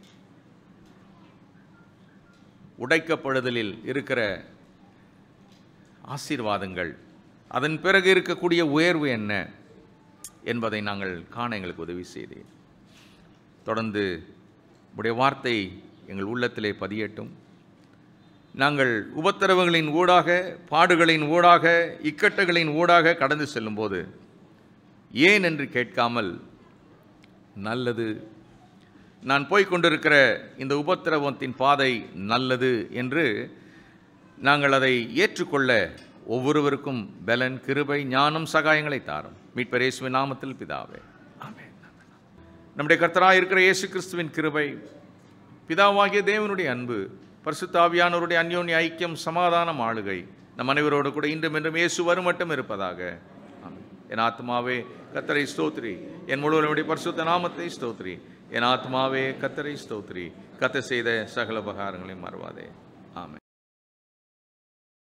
உடைக்கப்படுதலில் இருக்கிற ஆசீர்வாதங்கள், அதன் பிறகு இருக்கக்கூடிய உயர்வு என்ன என்பதை நாங்கள் காண எங்களுக்கு உதவி செய்தேன். தொடர்ந்து உடைய வார்த்தை எங்கள் உள்ளத்திலே பதியட்டும். நாங்கள் உபத்திரவங்களின் ஊடாக, பாடுகளின் ஊடாக, இக்கட்டுகளின் ஊடாக கடந்து செல்லும்போது ஏன் என்று கேட்காமல், நல்லது, நான் போய்கொண்டிருக்கிற இந்த உபத்திரவத்தின் பாதை நல்லது என்று நாங்கள் அதை ஏற்றுக்கொள்ள ஒவ்வொருவருக்கும் பலன், கிருபை, ஞானம், சகாயங்களை தாரும். மீட்பர் இயேசுவின் நாமத்தில் பிதாவே, ஆமென். நம்முடைய கர்த்தராய் இருக்கிற இயேசு கிறிஸ்துவின் கிருபை, பிதாவாகிய தேவனுடைய அன்பு, பரிசுத்த ஆவியானவருடைய அந்யோன்ய ஐக்கியம், சமாதானம், ஆளுகை நம் அனைவரோடு கூட இன்றும் என்றும் இயேசு வரும் மட்டும் இருப்பதாக. ஆமென். என் ஆத்மாவே கர்த்தரை ஸ்தோத்திரி, என் முழுவதும் பரிசுத்த நாமத்தை ஸ்தோத்திரி. என் ஆத்மாவே கர்த்தரை ஸ்தோத்திரி, கர்த்தர் செய்த சகல உபகாரங்களையும் மறவாதே. ஆமென்.